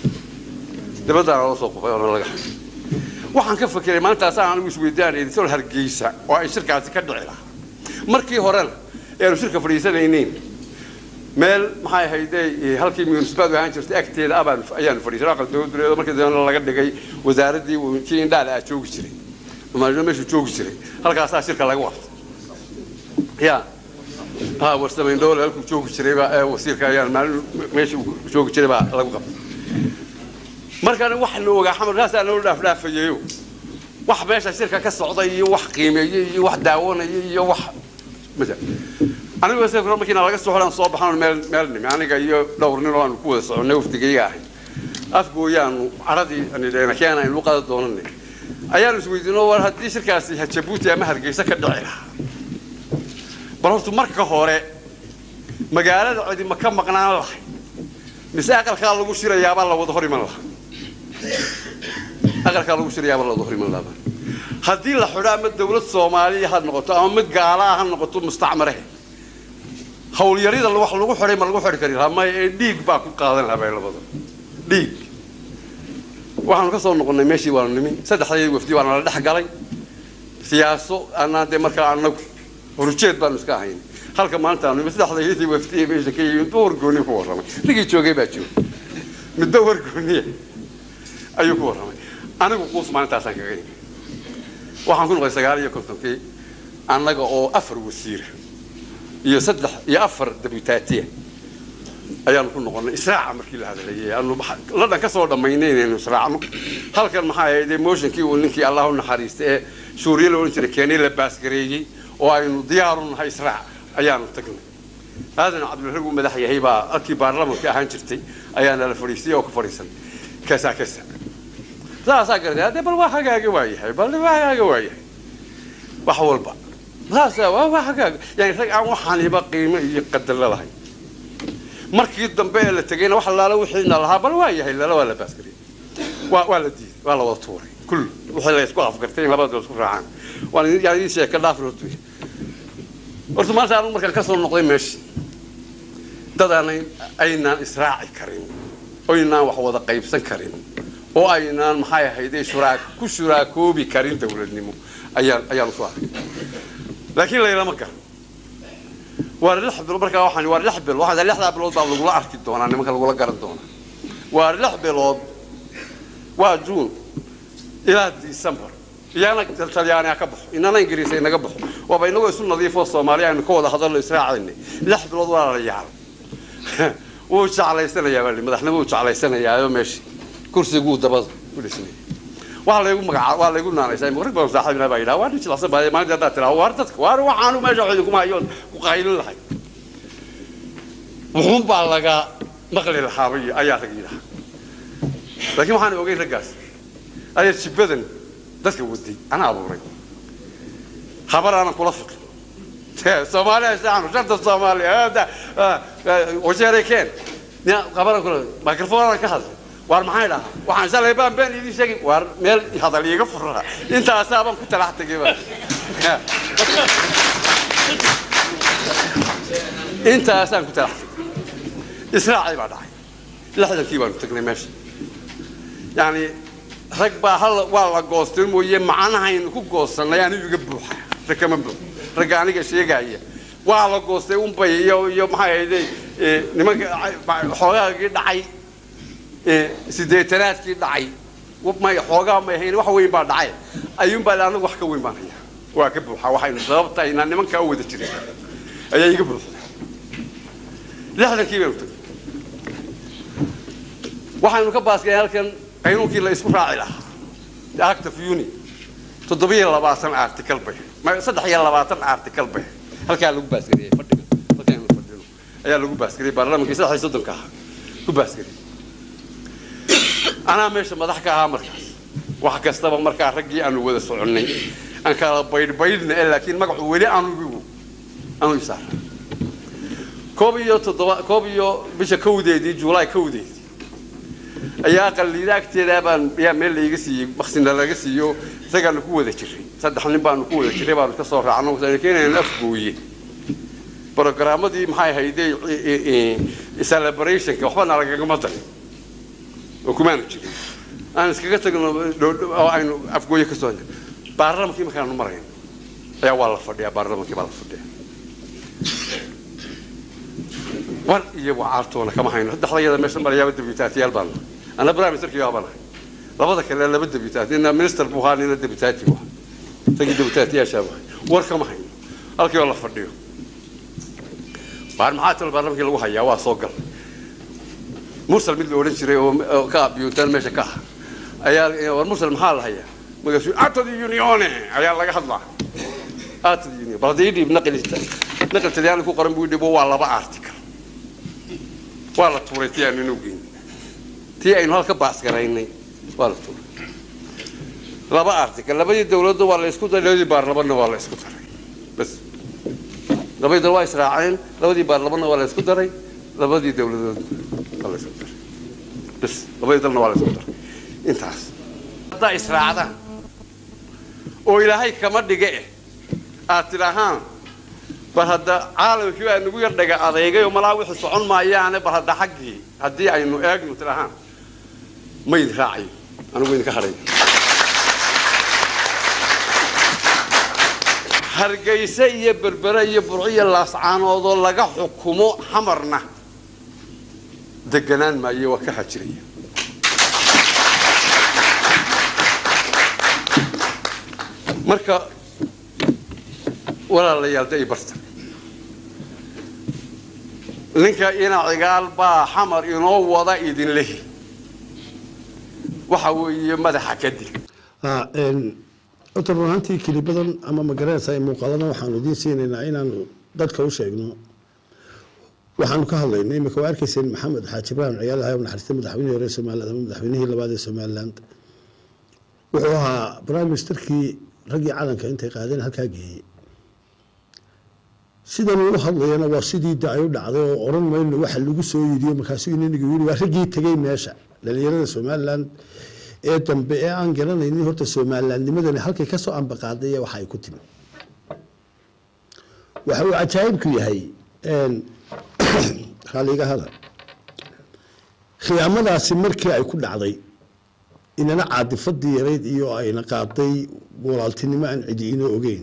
تبدأ على صوب أنا لقح وحن كيف كلمة ما أنت أسأل أنا وش بيداني يدخل هالجيسة وأي شركة تكدر عليها مركي هرل يعني شركة فريسة لينين مال ما هي هيدي هالكي من سبب يعني شركة أكتير أبان أيام فريسة راقل دود مركي ده أنا لقد جاي وزارة دي وشين ده لا شوك شري وما جنبش شوك شري هالك أساس شركة لقوات يا ها وستمين دولة لكم شوك شريبة وسير كيان مال ماشي شوك شريبة لقب مركان واحد نوجا حمر ناس أنا ولا فلا فيجيو واحد ماشي شركة كالسعودية واحد قيمة واحد داوون واحد مثلا أنا بس أقول لك أنا لقيت سحران صباح أنا مال مالني يعني جاي دور نيران كويس أو نوفت جاي أفقو يعني عرضي أنا أنا كان أنا وقت دورني أيام سويدين أول هذه شركة هتشبوتي مهر جيسة كدعيرها برهوت مركه هوري مقالة عدي مكان مقنع الله مساق الخال لو شير يا بالله وظهري من الله أقل خال لو شير يا بالله وظهري من الله هذه الحرام الدولة الصومالية هاد نقطة أو مد قالها هاد نقطة مستعمرة حول يريد الله وح لو حري ما لو حري كريها ما يديك باكو قاضي لها بين البضر ديك وحنا كسر نقولنا ماشي ولا نمي سد حي وفدي ولا لح قالي سياسة أنا دمر كأنك ورجيت بانوس كاهين هالك ما أنت أنا مثل هذا يثي وفتي بيش كي يدور قوني كورة لقي شو جاي بتشوف متدور قوني أيو كورة أنا بقول ما أنت أسانك كذي وحنكون غير سجاري يكون في أنا لقى أفر وسير يصدق يأفر دبيتاتيه أيام نكون نقول إسراع مركيل هذا اللي أنه لنا كسر دمينين إنه إسراع هالك المحايا دي موشن كي ونكي الله نحريست سوريا لو أنت كياني لباس كريجي وأنه ديارهم هاي إسراع أيام تكلم هذا عبد الرحمن مدحي هيبا أكي بارلمان كأهان شرتي أيانا الفريسية وكفريسن كسا كسا لا ساكر هذا بل واحد جوايه بل واحد جوايه بحول بقى لا سوا واحد يعني رجع وحنا يبقى قيمة يقدر الله مركي الدنبيل اللي تجينا وحلا لو حين لها بل وايه إلا ولا باسكري ولا دي ولا وطوري كل وحلا يسقط فكرتين لبعض يسقط عن وأنا يعني شيء كلا في الوتوي ورث ما صار مركز كسر النقطة مش دادنا أين إسراع كريم أين وحوض قيب سن كريم أو أين محايا هيدي شراك كل شراكو بكريم دولة نمو أيام أيام صار لكن لا يلامك وارلح بالبركة واحد وارلح بالواحد اللي حدا بالوضع ولا أركي دونا أنا ما كان ولا قرن دونا وارلح بالوضع وجون إلى ديسمبر يانا تلتلياني أكبح إننا إنجليزي نكبح وبينه يسون نظيف الصومالي إن كودا هذا اللي إسراع عني لح بالوضع رجال وش على سنة يا ولي مدحنا وش على سنة يا ماشي كرسي جود ده بس كل سنة وعلى يقول مقع وعلى يقول نانا شيء مغرب بس صاحبنا بعيدا وارد شو لصب ما جدا ترى واردتك وارد وحانو ما جوا عندكم أيون وقايل لحي وهم بالله مقلل الحاوي أيات كذا لكن ما حنا وجين رجاس أي شيء بدن دسك ودي أنا أبو ري خبر أنا كل فقر Somalia استعانوا شرط الصومالي هذا وشاركين يا خبر كل ميكروفون أنا كهذا وار محيلا وحن سال يبان بين يدي شيء وار ميل هذا اللي يقفرها أنت أسابم كنت راح تجيبه أنت أسابم كنت راح إسراع بعد عين لحظة كيبان تكلمش يعني ركبة هلا والله قوستين ويا معنا هين كو قوستنا يعني يجبروها ركمن بو رجعني كشيء جاية والله قوستين وم بي يو يوم هاي دي نما حوجا كده عاي سيدتنات كده عاي وما حوجا ما هين وحوين بعد عاي أيوم بلانه وحكوين بعد هي وأكبروها وحين ضربت إن نما كأود الشيء أيه يجبروها لحظة كيبان waxaanu ka baasgay halkan qaynuunkii la isku raaci lahaa active uni toddoba iyo labaatan article bay ma saddex iyo labaatan article bay halka lagu baasgay fadhiga halka lagu fadhiyo ayaa lagu baasgay baarlamaanka saddex iyo soddon ka ku baasgay ana meesha madax ka ahaa markaas wax kastaba markaa raggii aanu wada soconay aan kala bayd baydna laakiin magacu weli aanu bigu aanu isaar koob iyo toddoba koob iyo bisha kowdeedii July kowdeedii ayaa qaliidaagteeda baan yaa meel la iga siiyay baqsina laga siiyo isagaan ku wada jiray saddex nin baan ku wada jiray baan ka soo raacno keenayna afgooye barnaamijyadii maxay hayday celebration ka waxba nalaga ma darin oo kuma jirin aan iskaga tagno oo aynu afgooye ka soo baarlamaanka ma kaanu marayn ayaa waa la fadhiyaa baarlamaanka baa la fadhiyaa war iyo wacaartoona kama hayno saddexdayada meesha marayaba dibitaatiyaal baan أنا برا مستر كيا بنا لابد كلا لابد دبيتات إن مستر بوهاني إن دبيتاتي واحد تجي دبيتاتي يا شباب ورك ما هين ألقي والله فرديو بعد ما حاتل البرنامج اللي هو هيا واسوقل مرسل مثل أورنج ري أو كاب يوتن مش كه أيال والمرسل محل هيا ما قصدي أعطي يونيوني أيال لقى حظه أعطي يونيون بعدين بنقل نقل تديان كو قرن بودي بو والله بارتكل والله توريتيان نوجين تي أي نهار كباس كرايني والله لا بارتك لا بدي الدولة دو ولا يسكت لا بدي بارلمان ولا يسكت بس لا بدي دواء إسرائيل لا بدي بارلمان ولا يسكت لا بدي الدولة ولا يسكت بس لا بدي دولة ولا يسكت انتهى هذا إسرائيل هذا وإلى هاي كمان دقيقة أتلاهم بهذا عالم كيف نقول دقيقة دقيقة يوم لا وحص عن ما يعني بهذا حقي هدي عينه أجن تلاهم ما يدفعي أنا وين كهرين هرجيسية بربرية برعية لاسعان وضل لقى حكومة حمرنا دجنان ما يوكل حجرية مركا ولا اللي يلتقي برت لينك إنا عقال با حمر ينو وضع إذن له وحوي مدح كدي آه إن طبعا أنتي كلي بدن أما مجرد ساي مقالنا وحنودين سين إن عينا ضد كوشة إنه waxaanu ka hadlaynay imika waa arkayseen maxamed xaaji ibraahim ciyaal ahay oo naxariistay madaxweynihii hore Soomaaliland ama madaxweynihii labaad ee Soomaaliland wuxuu ahaa prime ministerkii raggii calanka intay qaadeen halkaa geeyey sidan uu hadlayana waa sidii daayo dhacday oo oran mayno waxa lagu soo yidiyo markaasuu inanigu yiri waa raggii tagay meesha dhalinyarada Soomaaliland ee dambe ee aan garanaynin horta Soomaalilandnimadani halkay ka soo ambaqaaday waxa ay ku timi waxa uu ajaayib ku yahay een khaliga hada khiyaamadaasi markii ay ku dhacday inana caadifadii yareed iyo ayna qaaday walaaltinimo aan cidi inoo ogeyn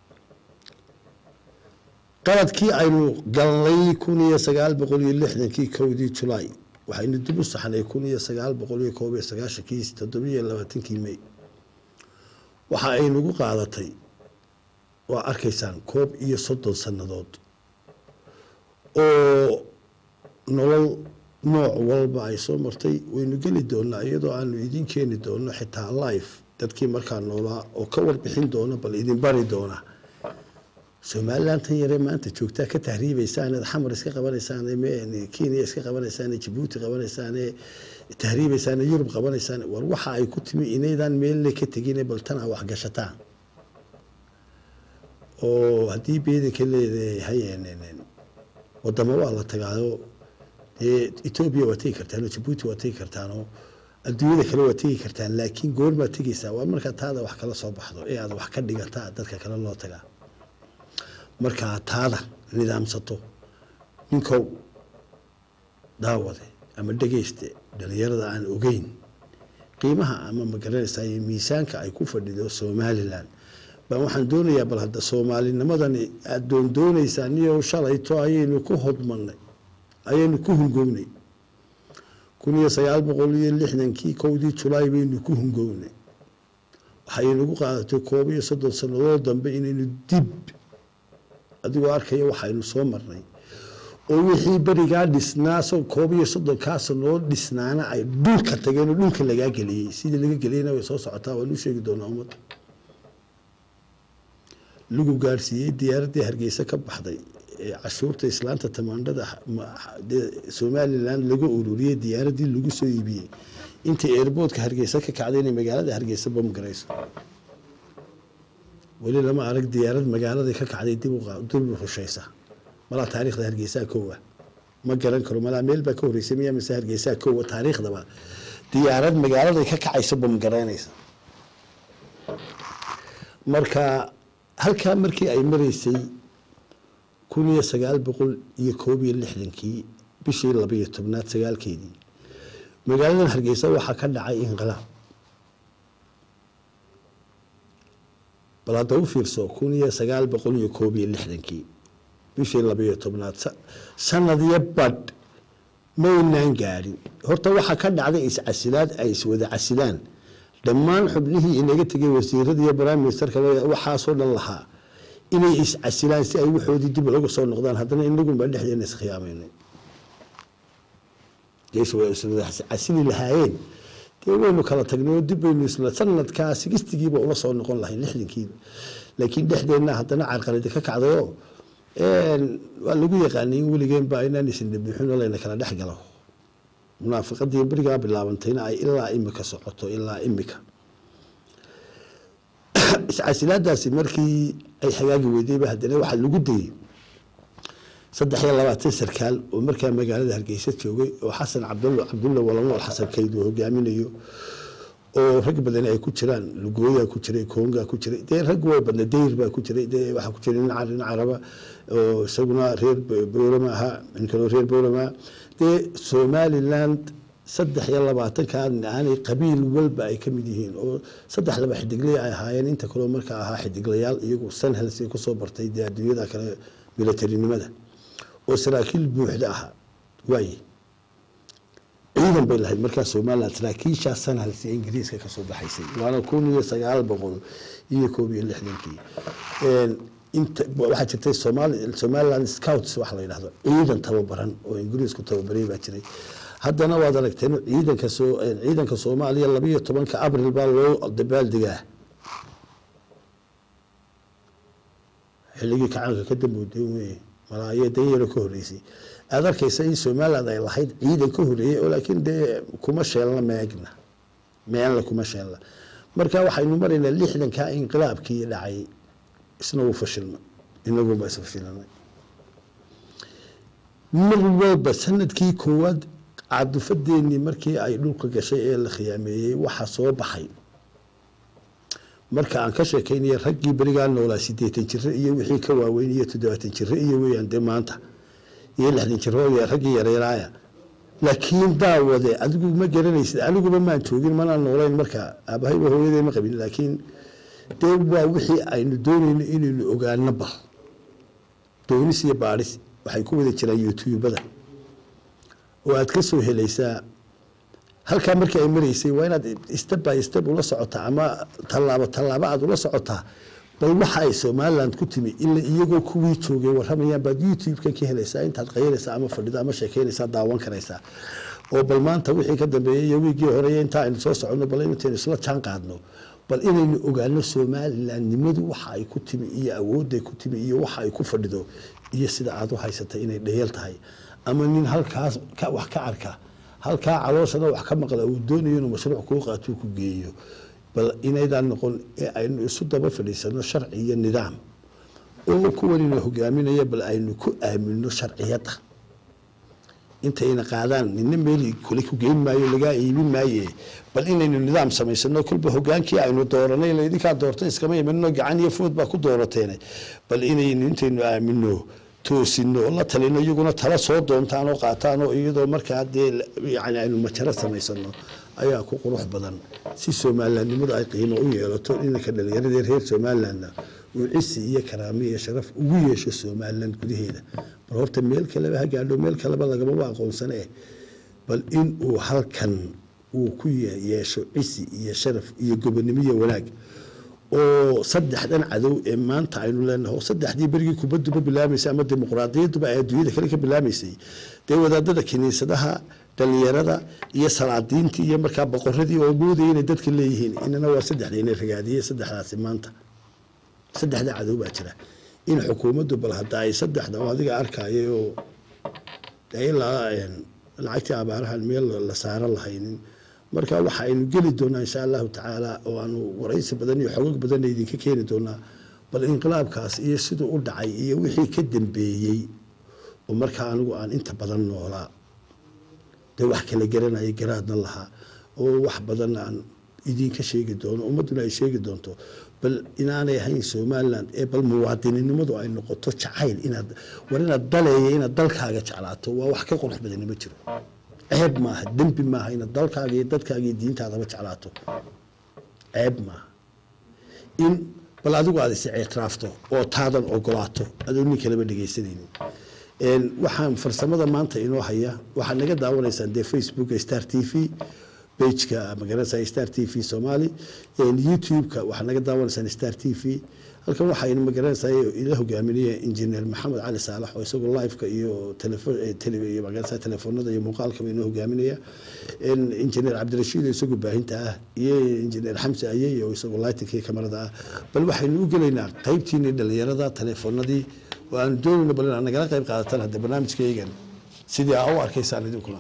qaladkii aynu galnay kun iyo sagaal boqol iyo lixdankii kowdii July waxaynu dib u saxnay kun iyo sagaal boqol iyo koob iyo sagaashankii toddoba iyo labaatankii May waxa ay nagu qaadatay waa arkaysaan koob iyo soddon sanadood oo nolol nooc walba ay soo martay waynu geli doonaa iyadoo aanu idin keeni doono xitaa live dadkii markaa noolaa oo ka warbixin doona bal idin bari doona Soomaaliland tan yare maanta joogtaa ka tahriibaysaan xamar iska qabanaysaan ee Kenya iska qabanaysaan ee Djibouti qabanaysaan ee tahriibaysaan ee Yurub qabanaysaan war waxa ay ku timi inaydan meel ka tagin bal tan wax gashataan oo hadii beedinka leedahay hayeen wadamo waa la tagaayo ee Ethiopia waa tagi kartaan Djibouti waa tagi kartaan adduunyada kale waa tagi kartaan laakiin goorma tagaysaa waa marka taada wax kala soo baxdo ee aad wax ka dhigataa dadka kale loo tagaa marka taada nidaamsato ninkow daawade ama dhageyste dhalinyarada aan ogeyn qiimaha ama magaranaysa miisaanka ay ku fadhido Soomaaliland baan waxaan doonayaa bal hadda Soomaalinimadani aad doon doonaysaa niyo shalayto ayaynu ku hodmanay ayaynu ku hungownay kun iyo sagaal boqol iyo lixdankii kowdii July baynu ku hungownay waxaynu ugu qaadatay koob iyo soddon sanadood dambe inaynu dib adigoo arkaya waxaynu soo marnay oo wixii barigaa dhisnaa soo koob iyo soddon ka sanadood dhisnaana ay dhulka tageen oo dhulka laga galiyay sidii laga galiyayna way soo socotaa waan u sheegi doonaa ummadda lagu gaarsiiyay diyaaradii Hargeysa ka baxday ee cashuurta islaanta tamaandhada Soomaaliland lagu ururiyay diyaaradii lagu soo iibiyay intii airportka Hargeysa ka kacday in magaalada Hargeysa bom garayso wali lama arag diyaarad magaalada ka kacday dib u dib u xushaysa mala taariikhda Hargeysa koowa ma garan karo mala meel ba ka horeysay miyaa mise Hargeysa koowa taariikhdaba diyaarad magaalada ka kacaysa bom garaynaysa marka halka markii ay mareysay kun iyo sagaal boqol iyo koob iyo lixdankii bishii laba iyo tobnaad sagaalkeedii magaalada Hargeysa waxa ka dhacay inqilaab balaad u fiirso kun iyo sagaal boqol iyo koob iyo lixdankii bishii laba iyo tobnaad sanadyo bad maynaan gaarin horta waxa ka dhacday is casilaad ay is wada casilaan dhammaan xubnihii inaga tagay wasiirada iyo prime ministerka waxa soo dhan lahaa inay is casilaan si ay waxoodii dib uga soo noqdaan haddana inagu ma dhexdeena is khiyaameynay jeesho way isla casili lahaayeen waynu kala tagnay dib baynu isla sanadka sigistigiiba ula soo noqon lahayn lixdankii laakiin dhexdeena haddana carqalad ka kacdayo een waa lagu yaqaanay waligeen baa inaan isin dhibixin leena kala dhex galo munaafiqadii bariga bilaabantayna ay ilaa imika socoto ilaa imika iscaasilaadaasi markii ay xagaagi weydayba haddana waxa lagu dayay saddex iyo labaatan sarkaal oo markaa magaalada Hargeysa joogay oo Xasan Cabdulla Cabdulla Walamo Xasan Kaydu hogaaminayo oo rag badan ay ku jiraan lugooya ku jiray Konga ku jiray de rag way badan deer baa ku jiray de waxa ku jiray nin Caraba oo isaguna reer Boorama aha in kale reer Boorama de Somaliland saddex iyo labaatan ka aanay qabiil walba ay ka mid yihiin oo saddex laba xidigley ay ahaayeen inta kale markaa ahaa xidiglayaal iyagu san halsi ku soo bartay de adduunyada kale militarinimada oo saraakiil buuxda ah way ciidan bay lahayd markaa Soomaaliland saraakiisha san halsi Ingiriiska ka soo baxaysay waana kun iyo sagaal boqol iyo koob iyo lixdankii een inta waxa jirtay Soomaali Somaliland Scouts wax la yiraahdo ciidan tababaran oo Ingiriisku tababaray baa jiray haddana waad aragteen ciidanka soo ciidanka Soomaaliya laba iyo toban ka Abriil baa loo dabaaldigaa xilligii kacaanka ka dambeeyay malaayee danyaro ka horreysay aad arkaysa in Soomaaliland ay lahayd ciidan ka horreeyay oo laakiin dee kuma sheelna meegna meelna kuma sheelna marka waxaynu maraynaa lixdanka inqilaabkii dhacay isna uu fashilmay inagu ma fashilnay mar walba sanadkii koowaad cadufadeennii markii ay dhulka gashay ee la khiyaameeyey waxa soo baxay marka aan ka sheekaynay raggii bariga noolaa sideetan jir iyo wixii ka waaweyn iyo toddobaatan jir iyo weeyaan de maanta iyo lixdan jir oo raggii yareeraaya laakiin daawade adigu ma garanaysid aniguba ma joogin mana noolayn marka aabahay waa hooyaday ma qabin laakiin de waa wixii aynu doonayno inaynu ogaano bal doonis iyo baaris waxay ku wada jiraan YouTube-da oo aad ka soo helaysaa halka markii ay mareysay waa inaad step by step ula socotaa ama tallaabo tallaabo aad ula socotaa bal waxa ay Soomaaliland ku timi illa iyagoo kuwii joogay waramayaan baad YouTube-ka ka helaysaa intaad qayraysaa ama fadhida ama sheekeynaysaa daawan karaysaa oo bal maanta wixii ka dambeeyay wigii hore inta aynu soo socono bal inaynu isla jaan qaadno bal inaynu ogaano Soomaaliland nimadu waxa ay ku timi iyo awoodda ku timi iyo waxa ay ku fadhido iyo sida aad u haysatay inay dhayal tahay ama nin halkaas ka wax ka arka halka calooshada wax ka maqla uu doonayo inuu mashruuc ku qaato ku geeyo bal inaydan noqon ee aynu isu daba fadhiisano sharci iyo nidaam oo ku walina hogaaminaya bal aynu ku aamino sharciyada intayna qaadaan ninna meeli kuli ku geyn maayo laga iibin maayo bal inaynu nidaam samaysano kulba hogaankii aynu dooranay leedinka doortay iskama yimaano gacan iyo food baa ku doorateen bal inaynu intaynu aamino toosino la talino iyaguna tala soo doontaan oo qaataan oo iyadoo markaa dee yani aynu majara samaysano ayaa ku qurux badan si Soomaalilandnimadu ay qiimo u yeelato inanka dhalinyarada reer Soomaaliland uu cisi iyo karaamo iyo sharaf ugu yeesho Soomaaliland gudaheeda bal horta meel kale ha gaadho meel kale lagama aqoonsanay bal in uu halkan uu ku yeesho cisi iyo sharaf iyo gobonimo iyo wanaag oo saddexdan cadow ee maanta aynu leenahay saddexdii berigii kubaddu bilaamaysa ama dimuqraadiyaddu ay adduunyada kale ka bilaamaysa day wadaadada kiniisadaha dhalinyarada iyo salaadiinta iyo markaa boqoradii oo guuday inay dadka leeyihiin inana waa saddexda inay ragaadiyay saddexdaasi maanta saddexda cadow baa jira in xukuumaddu bal hadda ay saddexda oo adiga arkaayo oo ay la lacagta abaarahan meel la saaran lahaynin marka waxa aynu geli doonaa insha Allah taala oo aanu waraysi badan iyo xogog badan idinka keeni doonaa bal inqilaabkaas iyo sidoo u dhacay iyo wixii ka dambeeyay oo marka anigu aan inta badan noolaa de wax kala garanay garaadna laha oo wax badan aan idinka sheegi doono ummaduna ay sheegi doonto bal inaanay ahayn Soomaaliland ee bal muwaadiniinimadu ay noqoto jacayl inaad war inaad daleeyo inaad dalkaaga jeclaato waa wax ka qurux badan ma jiro ceeb maaha dambi maaha inaad dalkaaga iyo dadkaaga iyo diintaada jeclaato ceeb maaha in bal adigu aad is ictiraafto oo taadan ogolaato adoo nin kale ba dhageysanaynin een waxaan farsamada maanta inoo haya waxaan naga daawanaysaan de Facebook Star T V page-ka magaranaysa Star T V Somali een YouTube-ka waxaan naga daawanaysaan Star T V halkan waxa ay magaranaysaa ila hogaaminaya engineer Maxamed Cali Saalax oo isagoo live-ka iyo telefoon television magaranaysa telefoonada iyo muuqaalka ina hogaaminaya in engineer Cabdirashiid isagoo baahinta ah iyo engineer Xamse Ayay oo isagoo lighting kamarada ah bal waxaynu u galeynaa qaybtiina dhalinyarada telefoonadii waan doonayna bal inaan nagala qayb qaadataan hadda barnaamijkaygan sidii aad u arkaysaan idinkuna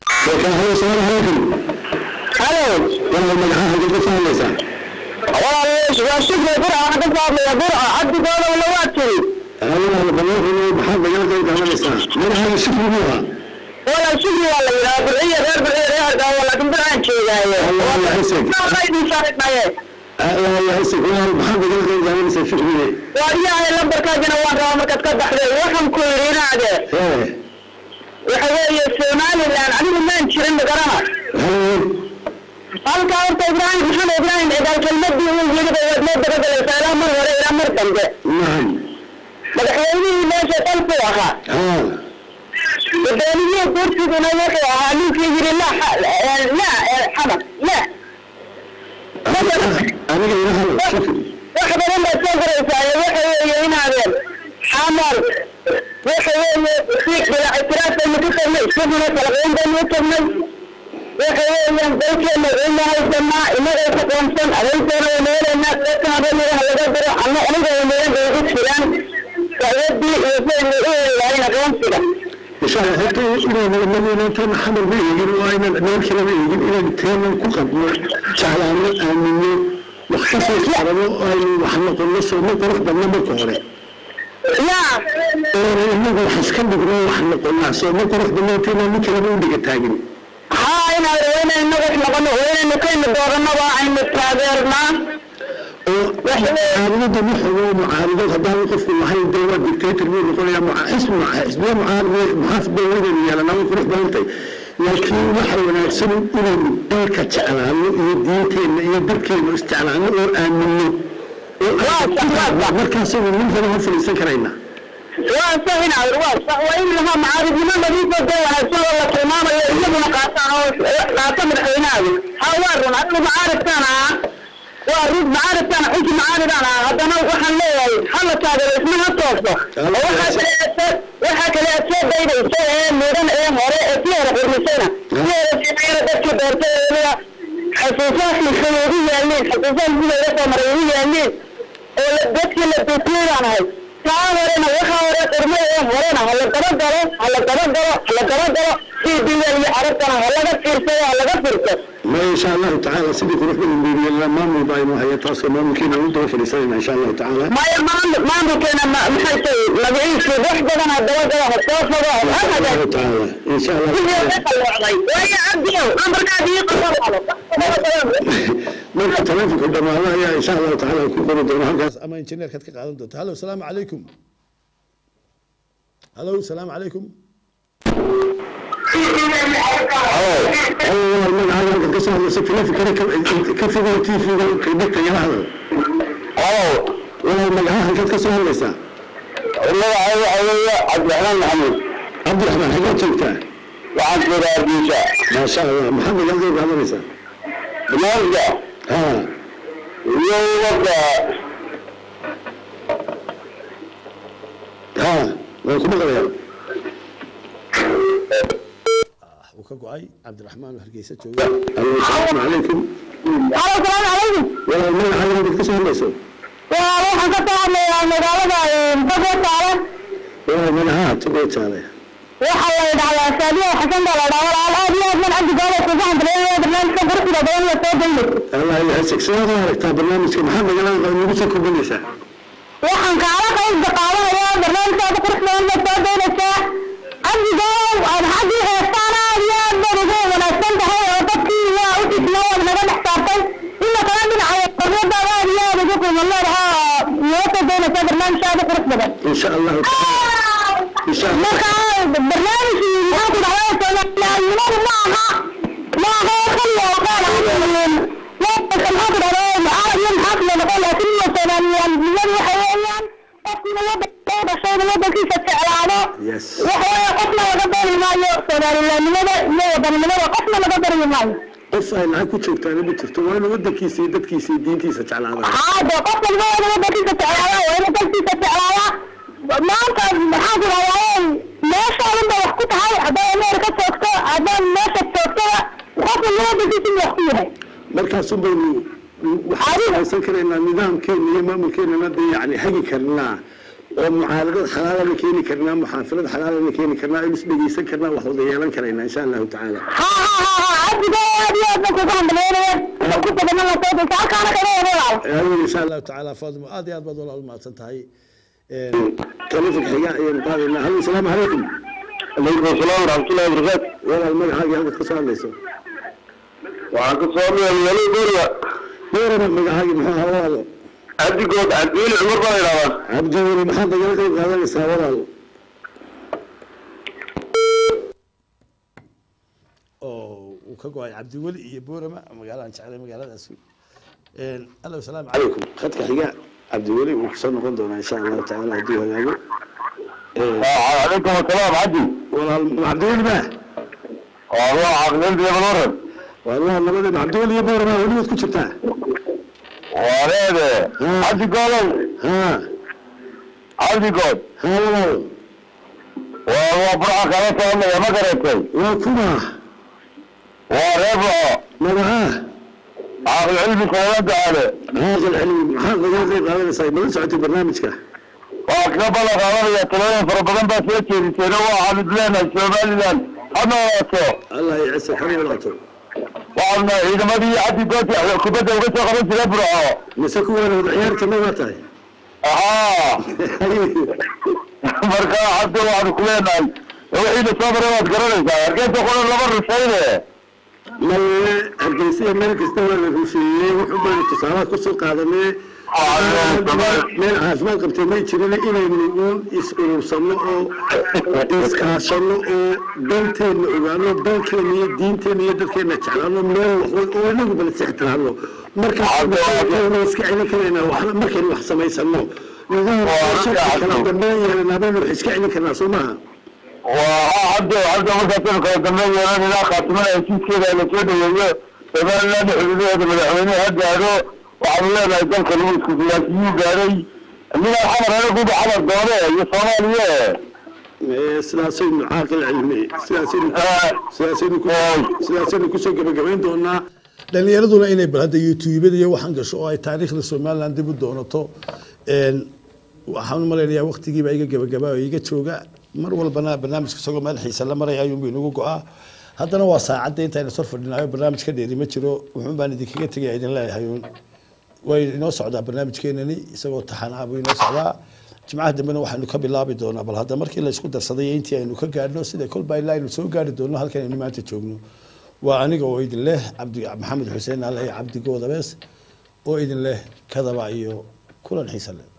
halo wala magaca hadda fahmaysan والله واشوف القرعة حق الفاضل يا قرعة حد قال ولا واتري أنا بقول إنه بحب جلد الجمال الإسلام من هذا الشكل بوها ولا شكل ولا لا برعية غير برعية غير قال ولا كم برعان شيء جاي الله يحسك ما غير يشارك معي الله يحسك والله بحب جلد الجمال الإسلام شكل بيه وياه لما كان وان رامر كتكبر حلو وحن كلنا هذا وحوي السومالي الآن عليهم ما نشرين بقرامة halka horta Ibrahim Maxamed Ibrahim eegal kelmadii uu yiri wadnada badalay salaam mar hore ila mar dambe naam madaxweynihii meesha qalbi ahaa haa dadaniyo kursiguna wuxuu ahaa ninkii yiri la la xamad la aniga ilahay wax badan baa soo garaysaa waxa weeye inaadeen xamar waxa weeye si kala ictiraaf ay ku tagnay sidoo kale qoondaan u tagnay وحياً بيتنا إلا هالسماء إلا يتقومسن أليسنا وميلا الناس لكنا بميلا هلقدر أنا أنا وميلا بيجيش فلان فأيدي يسير إيه إن شاء الله حتى إلى الذين تم حمل به يجين وين الناس كلام يجين إلى التام كقبل شعلان أمني مختصر شعلان أي محمد النص ومطرح بالنمط كهره لا إنه حسكن بقول محمد النص ومطرح بالنمط ما ممكن أقول لك تاجين هاي أنا وين إنه إحنا قلنا وين إنه كل دورنا واعي متابعنا معارضة محور معارضة هذا وقف كل هاي الدولة دكتاتور مين يقول يا مع اسم مع اسم يا معارضة محافظ دولة يا لنا وكل بنتي لكن محور نفسه إلى ذلك تعلم يدينتين يدركين واستعلام وآمنه مركز سوي من فلان في السكرينا وصحنا وصح وإن لها معارض من الذي تدعى سوى الله كماما يجبنا قاطعه قاطمر حيناوي حوارنا أنه معارض كان وارد معارض كان حكي معارض أنا هذا أنا وحن ليه حلت هذا اسمها توصل وحكى لأسف وحكى لأسف بيد الشيء ميدان إيه مرة فيها رح المسينة فيها رجيمين دكتور بارتين حسوسات الخيورية اللين حسوسات الخيورية مريوية اللين ودكتور اللي بيطير عن هاي كامرنا وحاورة قرمية مرنا هلا تردروا هلا تردروا هلا تردروا في دنيا اللي عرفتنا هلا غفر سوا هلا غفر سوا ما إن شاء الله تعالى سيدك روح من الدنيا الله ما مباين وهي تواصل ما ممكن أن ندور في لساننا إن شاء الله تعالى ما ما ما ممكن ما محيط نبيعيش في وحدة أنا الدواء دواء التواصل دواء الله تعالى إن شاء الله وهي عبدي أمر قاعد يقصر على ما تلفك عندما الله يا إن شاء الله تعالى كل دون هذا أما إنجنير كتك قاعدين دوت هلو السلام عليكم هلو السلام عليكم أول من هذا القصة مسكنا في كذا كيف يقولتي في كيبك يا هذا أوه ولا من هذا القصة ليس والله عاوي عاوي عبد الرحمن محمد عبد الرحمن حاجات شفتها وعن كذا بيشا ما شاء الله محمد يقول هذا ليس بنرجع ها يوم ها ما كنا غير وكقعي عبد الرحمن وحرقيسة جوي السلام عليكم السلام عليكم ولا من هذا القصة ليس وروح قطع مقالة بقوة تعالى ولا من هذا تقول تعالى وحاول على سالية وحسن على الأول على الأبيض من عند قالة وزعم بليه برنامج كبرت لدين يتوجه الله يحسك سنة ركتها برنامج محمد قال نبسكم بالنساء وحن كعلى قيد دقاوة يا برنامج كبرت لدين يتوجه لساء عندي قال أنا حدي هستانا يا برجوع ولا استنتهي وتبكي يا أوتي تنوى من هذا محتاجين إلا كمان من عيب قريب دعوة يا رجوكم والله لها يتوجه لساء برنامج كبرت لدين إن شاء الله إن شاء الله برنامج ياخذ على لا يمر معها لا هو خلي وقال لا تنحضر على العرب ينحضر نقول كل ثمانية مليون حيوان قتل يد هذا شيء يد كيف تعلانه وهو قتل وقدر الماء ثمانية لماذا لماذا لماذا قتل وقدر الماء قف أنا كنت شفت أنا بتشوفه وأنا ودك كيسي ودك كيسي دين كيسة تعلانه هذا قتل الماء وقدر كيسة تعلانه وأنا قتل كيسة تعلانه ما كان محاضر على ما شاء الله وحكت هاي عباية أمريكا توقع عباية الناس توقع وخاف الله بجيسي يحكيها مركز سنبيني وحاجة سنكر إن النظام كان يمام كان ندي يعني حقي كرنا ومعارضة حلال اللي كيني كرنا محافظة حلال اللي كيني كرنا يمسك بيجي كرنا وحوض يلان كرنا إن شاء الله تعالى ها ها ها ها عبد الله أبي أبنك وفهم بلينا كنت بنا الله توقع تعال كان كده يا إن شاء الله تعالى فاضل آدي آد بدول الله تنتهي كلفك حقائق ينقال إن هل السلام عليكم عليكم السلام ورحمة الله وبركاته ولا المرء حاجة هذا اتصال ليس وعليكم السلام يا ولي بوريا بوريا المرء حاجة محاها والله عبد قود عبد ولي عمر بغيرها عبد ولي محمد قلقل هذا لسه والله أو وكقعي عبد ولي يبورة ما مقالة إن شاء الله مقالة أسود أهلا وسلام عليكم خدك حقائق عبد ولي وحسن قدونا إن شاء الله تعالى هدوها يابو عليكم السلام عبدي والله عبد ولي ما والله عبد ولي يا بنورد والله الله عبد ولي يبورة ما ولي وتكون شفتها وريده عبد قول ها عبد قول ها والله والله برعك على سلام يا ما قريتي وكما وربعه معاه عقل علمي كولاد عليه هذا العلم هذا يغيب هذا اللي صاير ما سمعت برنامجك وأكبر غالبا يطلعون فربنا بس يجري سنوات عن بلادنا الشماليين أنا واتو الله يعز الحريم والعطو وعنا إذا ما دي عدي قوتي كبدا وقتها خلاص يبرع مسكوا أنا وضعيار كمان ما تاي آه مركا عبد الله كلنا وحيد صبر ما تقررش كيف تقول لبر الشيء ما الجنسية ملك استوى الروسية وحبا الاتصالات كسر قادمة من عازمان قبل ما يشيلون إلى يقول يسألوا صنعوا يسكاشنوا بنتين وقالوا بنتين هي دينتين هي دكتين نتشعلوا من ونقول بنتسحتها مركز كانوا يسكعين كلنا وحنا مركز وحصة ما يسموه نظام الشركة كلام دمية لنا بين يسكعين كلنا صومها وعبد عبد مركز كلام دمية لنا لا خاتمنا يشيل كذا لكذا ويا فما لنا حدود من هذا هذا وعملنا لكن كلمة كفياتيين قالي من الحمر أنا أقول بحمر دولة يا صومالية سلاسل عاقل علمي سلاسل سلاسل سلاسل كسر قبل قبلين دونا لأن يردون إني بهذا يوتيوب ده يوحنا جشوا أي تاريخ للسومال عندي بدونه تو إن وحنا مرينا وقت يجي بيجي قبل قبل يجي تشوجا مر ولا بنا برنامج كسر ما الحين سلام مرة يوم بينو جوا هذا نوع ساعة دين تاني صرف لنا برنامج كده يدي متشرو وهم بان دي كي تجي عيدين لا هيون وينوص على برنامج كينني يسوي تحنا وينوص على جماعة دمنا وحنا نكبر لابي دونا بل هذا مركي اللي يسكت الصديق أنتي إنه كقارنو سيد كل باي لاين وسوي قارد دونا هالكلام إنه ما تشوفنه وأنا قويد الله عبد محمد حسين على عبد جودة بس وإذن الله كذا بعيو كل الحسن